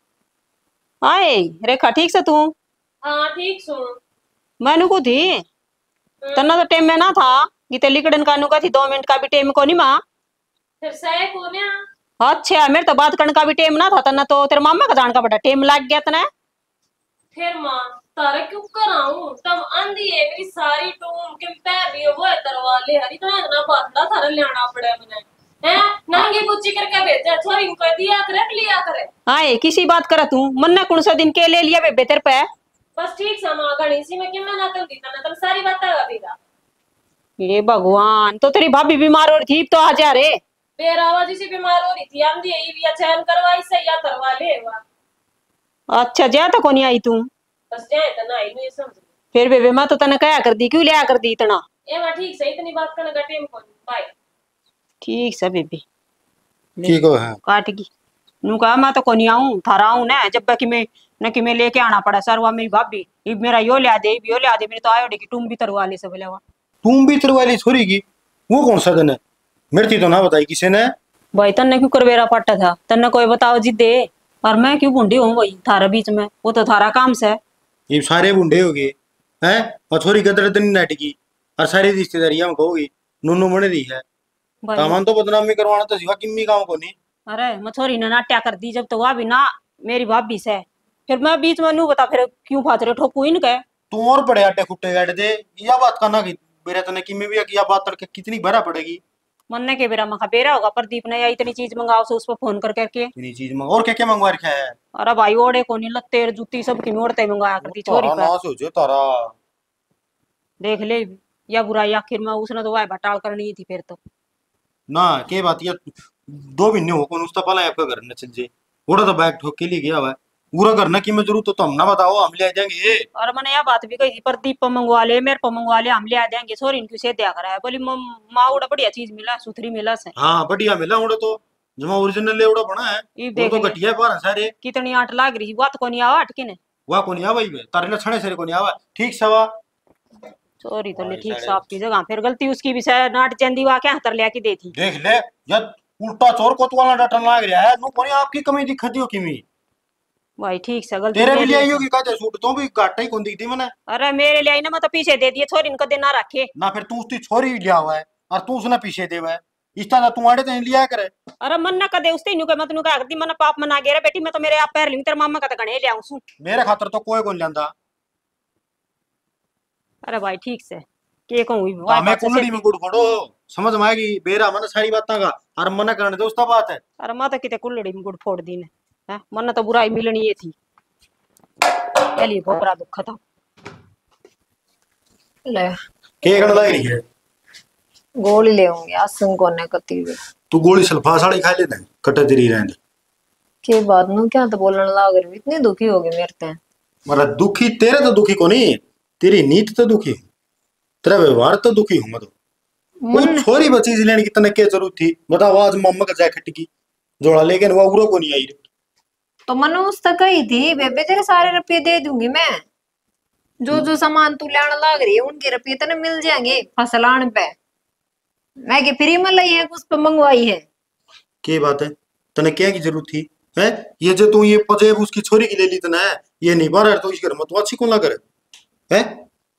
आए रेखा ठीक से तू हाँ ठीक सू मैनू को थी तना तो टाइम में ना था गीते लिकड़न कानू का थी दो मिनट का भी टाइम को नहीं माँ फिर सह को ना अच्छा मेरे तो बात करने का भी टाइम ना था तना तो तेरे मामा का जान का बड़ा टाइम लग गया तना फिर माँ तारा क्यों कराऊं तब आंधी है मेरी सारी टूम के पैर भी वो है तरवा ले हरी तो इतना बातला थारा लेना पड़े मने हैं नंगी बुच्ची करके भेजा छोरी को दिया करे लिया करे। आए किसी बात करा तू मन्ना कौन सा दिन के ले लिया बेबे तेरे पे बस ठीक समा गणी सी में कि मैं ना कर दी ना तब सारी बात आ गईगा। ये भगवान तो तेरी भाभी बीमार हो रही थी तो आ जा रे फिर आवाज इसी बीमार हो रही थी आंधी है ये चैन करवाई से या करवा ले वा अच्छा जा तो कोनी आई तू बस जाए तो ना ही नहीं समझ फिर बेबे मैं तो तने कया कर दी क्यों लिया कर दी इतना ए मां ठीक सही इतनी बात करने का टाइम कौन बाय ठीक से बेबी ठीक है काट की नू कहा मैं तो कोनी आऊं थारा आऊं ना जब कि मैं न कि मैं लेके आना पड़ा सर मेरी भाभी ये मेरा यो लिया दे यो लिया दे मेरे तो आयो कि तुम भी तरवा ले सब बोले तुम भी तरवाली छोरी की वो कौन सा दिन है मेरी तो ना बताई किसी ने भाई तन्ने क्यों करवेरा पाटा था तन्ने कोई बताओ जी दे और मैं क्यों बूंढी हूँ भाई थारा बीच में वो तो थारा काम से ये सारे बूढ़े हो गए हैं और छोरी गदर दिन नाटकी और सारी रिश्तेदारी हम कहोगी नूनू बन रही है सामान तो बदनामी करवाना तो सिवा किम्मी काम को नहीं। अरे मछोरी ने नाट्या कर दी जब तो वह भी ना मेरी भाभी से फिर मैं बीच में नू बता फिर क्यों फातरे ठोकू इनके तू और बड़े आटे खुट्टे गाड़ दे यह बात करना कि बेरा तने किम्मी भी यह बात तड़के कितनी भरा पड़ेगी मन्ने के बेरा मखा बेरा होगा प्रदीप ने या इतनी चीज मंगाओ से उस पर फोन कर करके इतनी चीज मंगा और क्या क्या मंगवा रखा है। अरे भाई ओढ़े को नहीं लत्ते जूती सब की मोड़ते मंगाया करती छोरी तारा पर ना सोचो तारा देख ले या बुराई आखिर में उसने तो वह बटाल करनी थी फिर तो ना के बात या दो महीने हो कौन उसका पहला आपका घर न चल जे ओड़ा तो बैग ठोक के लिए गया हुआ है पूरा करना की मैं जरूरत तो हम ना बताओ हम ले आ जाएंगे। और मैंने यह बात भी कही थी प्रदीप पर मंगवा ले मेरे पर मंगवा ले हम ले आ जाएंगे सोरी इनकी से दिया करा है बोली माँ उड़ा बढ़िया चीज मिला सुथरी मिला से हाँ बढ़िया मिला उड़ा तो जमा ओरिजिनल ले उड़ा बना है ये वो देख तो ले घटिया है बारह सारे कितनी आट लाग रही बात को नहीं आवा अटके ने वह को नहीं आवा ही तारे लक्षण से को नहीं आवा ठीक सवा सॉरी तो ले ठीक साफ की जगह फिर गलती उसकी भी से नाट चंदी वा क्या हतर ले की दी थी देख ले जब उल्टा चोर को वाला डटन लाग रहा है नु कोनी आपकी कमी दिखती हो किमी भाई ठीक से गलती तेरे भी ले आई होगी काजे सूट तो भी घाटा ही कौन दिखती मैंने अरे मेरे लिए आई ना मैं तो पीछे दे दिए छोरी इनको देना रखे ना फिर तू उसकी छोरी लिया हुआ है और तू उसने पीछे देवा है इस तरह तू आड़े तो लिया करे। अरे मन ना कदे उसते नु के मैं तनु कह करती मन पाप मना गेरा बेटी मैं तो मेरे आप पैर लिंग तेरे मामा का तो गणे ले आऊं सु मेरे खातर तो कोई कोन लेंदा। अरे भाई ठीक से के कहूं हुई भाई मैं कुलड़ी में गुड़ फोड़ो समझ में आएगी बेरा मन सारी बातां का और मना करने दे उसका बात है। अरे मैं तो किते कुलड़ी में गुड़ फोड़ दी ने हैं मन तो बुराई मिलनी ये थी चलिए भोपरा दुख था। ले के गण लग रही है गोली ले होंगे आसंग को ने कती हुई तू गोली सल्फा साड़ी खा लेता है कटे तेरी रहने के बाद नु क्या तो बोलने लाग रही इतनी दुखी हो गई मेरे ते मरा दुखी तेरे तो दुखी को नहीं तेरी नीत तो दुखी हूँ तेरा व्यवहार तो दुखी हूँ मैं तो वो छोरी बची सी लेने की तने क्या जरूरत थी बता आज मम्मा का जैकेट की जोड़ा लेकिन वो उरो को नहीं आई तो मनु उस तक ही थी बेबे तेरे सारे रुपये दे दूंगी मैं जो जो सामान तू लेने लाग रही है उनके रुपये तेने मिल जाएंगे फसलान पे मैं के फ्री में लाई है कुछ पे मंगवाई है क्या बात है तने क्या की जरूरत थी है ये जो तू ये पजेब उसकी छोरी की ले ली तना है ये नहीं बार तो इस घर में तो अच्छी कौन लग रहा है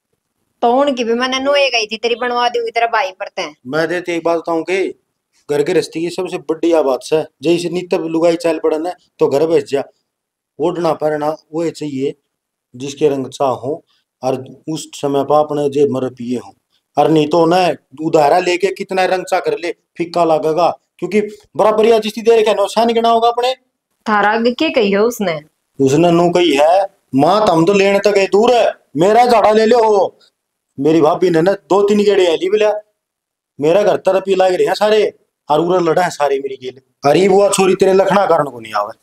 तो उनकी भी मैंने नोए गई थी तेरी बनवा दूंगी तेरा भाई पड़ते हैं मैं देते एक बात बताऊं कि घर के रस्ते की सबसे बढ़िया बात से जैसे नित्य लुगाई चाल पड़ा ना तो घर बैठ जा ओढ़ना पहनना वो चाहिए जिसके रंग चाहो और उस समय पर अपने जेब में रुपये हो और नहीं तो ना उधारा लेके कितना रंग चा कर ले फिक्का लगेगा क्योंकि बराबर या जिसकी देर क्या नुकसान गिना होगा अपने थारा आगे के कही है उसने उसने नु कही है माँ तम तो लेने तक गए दूर है मेरा झाड़ा ले लो हो मेरी भाभी ने ना दो तीन गेड़े है ली बोला मेरा घर तरफ ही लाग रहे हैं सारे और उरा लड़ा है सारे मेरी गेल गरीब हुआ छोरी तेरे लखना कारण को नहीं आवे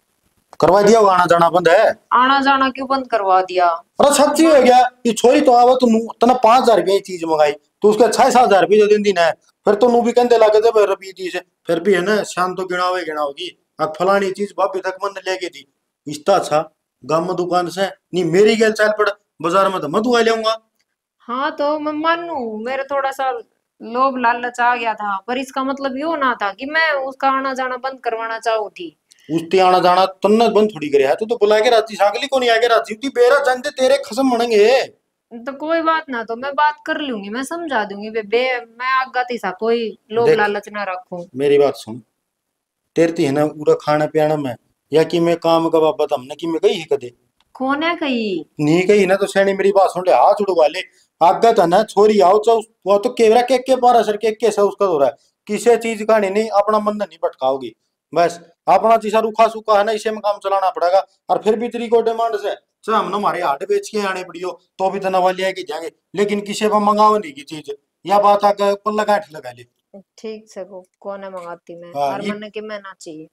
करवा दिया आना जाना बंद है आना जाना क्यों बंद करवा दिया अरे सच्ची हो गया ये छोरी तो आवा तो तना पांच हजार रुपये चीज मंगाई तो उसका छह सात हजार रुपये जो दिन दिन है फिर तो नू भी कहते लगे थे रुपये दी से फिर भी है ना शाम तो गिना हुए गिना होगी अब फलानी चीज भाभी तक मन लेके दी इतना अच्छा गांव में दुकान से नहीं मेरी गेल चाल पड़ बाजार में तो मैं दुआ लेऊंगा हाँ तो मैं मानू मेरे थोड़ा सा लोभ लालच आ गया था पर इसका मतलब यो ना था कि मैं उसका आना जाना बंद करवाना चाहू थी उसते आना जाना तन्ना बंद थोड़ी करे है तू तो बुला के राती सागली को नहीं आके राती उती बेरा जानते तेरे खसम मणेंगे तो कोई बात ना तो मैं बात कर लूंगी मैं समझा दूंगी बेबे मैं आगाती सा कोई लोभ देख, लालच ना रखूं मेरी बात सुन तेरे थी है ना पूरा खाना पियाना में या कि मैं काम का बाबा हमने कि मैं गई है कदे कौन है कही नहीं गई ना तो सैनी मेरी बात सुन ले हाथ उड़वा ले आगा था ना छोरी आओ तो वो तो केवरा के के पारा सर के के उसका हो रहा है किसी चीज का नहीं नहीं अपना मन नहीं भटकाओगी बस अपना चीजा रूखा सूखा है ना इसे में काम चलाना पड़ेगा और फिर भी तेरी को डिमांड से चाहे हम हमारे हाट बेच के आने पड़ी हो तो भी तो नवा लिया के जाएंगे लेकिन किसी पर मंगाओ नहीं की चीज या बात आगे पल्ला गांठ लगा ले ठीक से को कौन है मंगाती मैं हाँ, और ये- मन के मैं ना चाहिए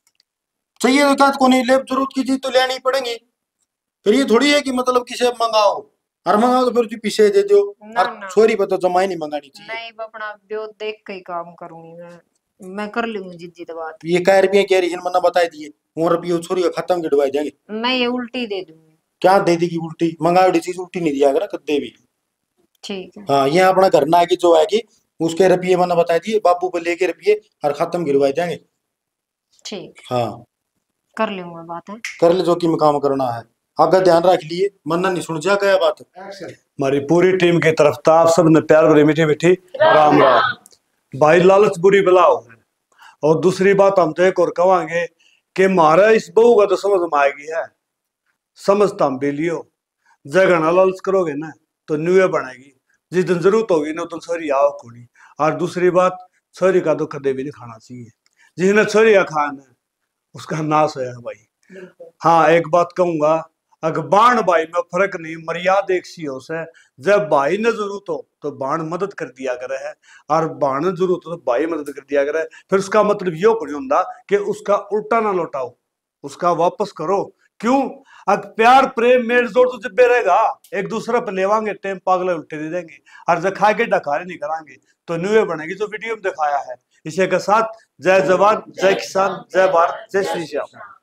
चाहिए तो क्या को नहीं ले जरूरत की चीज तो लेनी पड़ेगी फिर ये थोड़ी है कि मतलब किसे मंगाओ और मंगाओ तो फिर तू पीछे दे दो ना, और ना। छोरी पर तो जमाई नहीं मंगानी चाहिए नहीं अपना ब्यो देख के ही काम करूंगी मैं मैं कर लूंगी जिद्दी तो बात ये कै रुपये कह रही है मना बता दिए वो रुपये छोरी का खत्म के डुबाई देंगे मैं ये उल्टी दे दूंगी क्या दे देगी उल्टी मंगाई चीज उल्टी नहीं दिया करा कद्दे भी ठीक है हाँ ये अपना घर ना आएगी जो आएगी उसके रुपये मना बता दिए बाबू पे लेके रुपये और खत्म गिरवाए जाएंगे ठीक हाँ कर लूंगा बात है कर ले जो कि में काम करना है आगे ध्यान रख लिए मन्ना नहीं सुन जा गया बात हमारी पूरी टीम की तरफ था आप सब ने प्यार भरी मीठी मीठी राम राम भाई लालच बुरी बलाओ और दूसरी बात हम तो एक और कहेंगे कि मारा इस बहू का तो समझ में आएगी है समझता हम भी लियो जगह ना लालच करोगे ना तो न्यूए बनेगी जिस दिन जरूरत होगी ना तो छोरी आओ कोनी और दूसरी बात छोरी का तो कदे भी नहीं खाना चाहिए जिसने छोरी का खाना है उसका नाश होया है भाई हाँ एक बात कहूंगा अगर बाण भाई में फर्क नहीं मर्यादा एक सी हो से जब भाई ने जरूरत हो तो बाण मदद कर दिया करे है और बाण ने जरूरत हो तो भाई मदद कर दिया करे फिर उसका मतलब यो नहीं होता कि उसका उल्टा ना लौटाओ उसका वापस करो क्यों अगर प्यार प्रेम मेल जोड़ तो जब रहेगा एक दूसरे पर लेवांगे टेम पागले उल्टे दे देंगे और जब खा के डकारे नहीं करांगे तो न्यूए बनेगी जो वीडियो में दिखाया है इसी के साथ जय जवान जय किसान जय भारत जय श्री श्याम।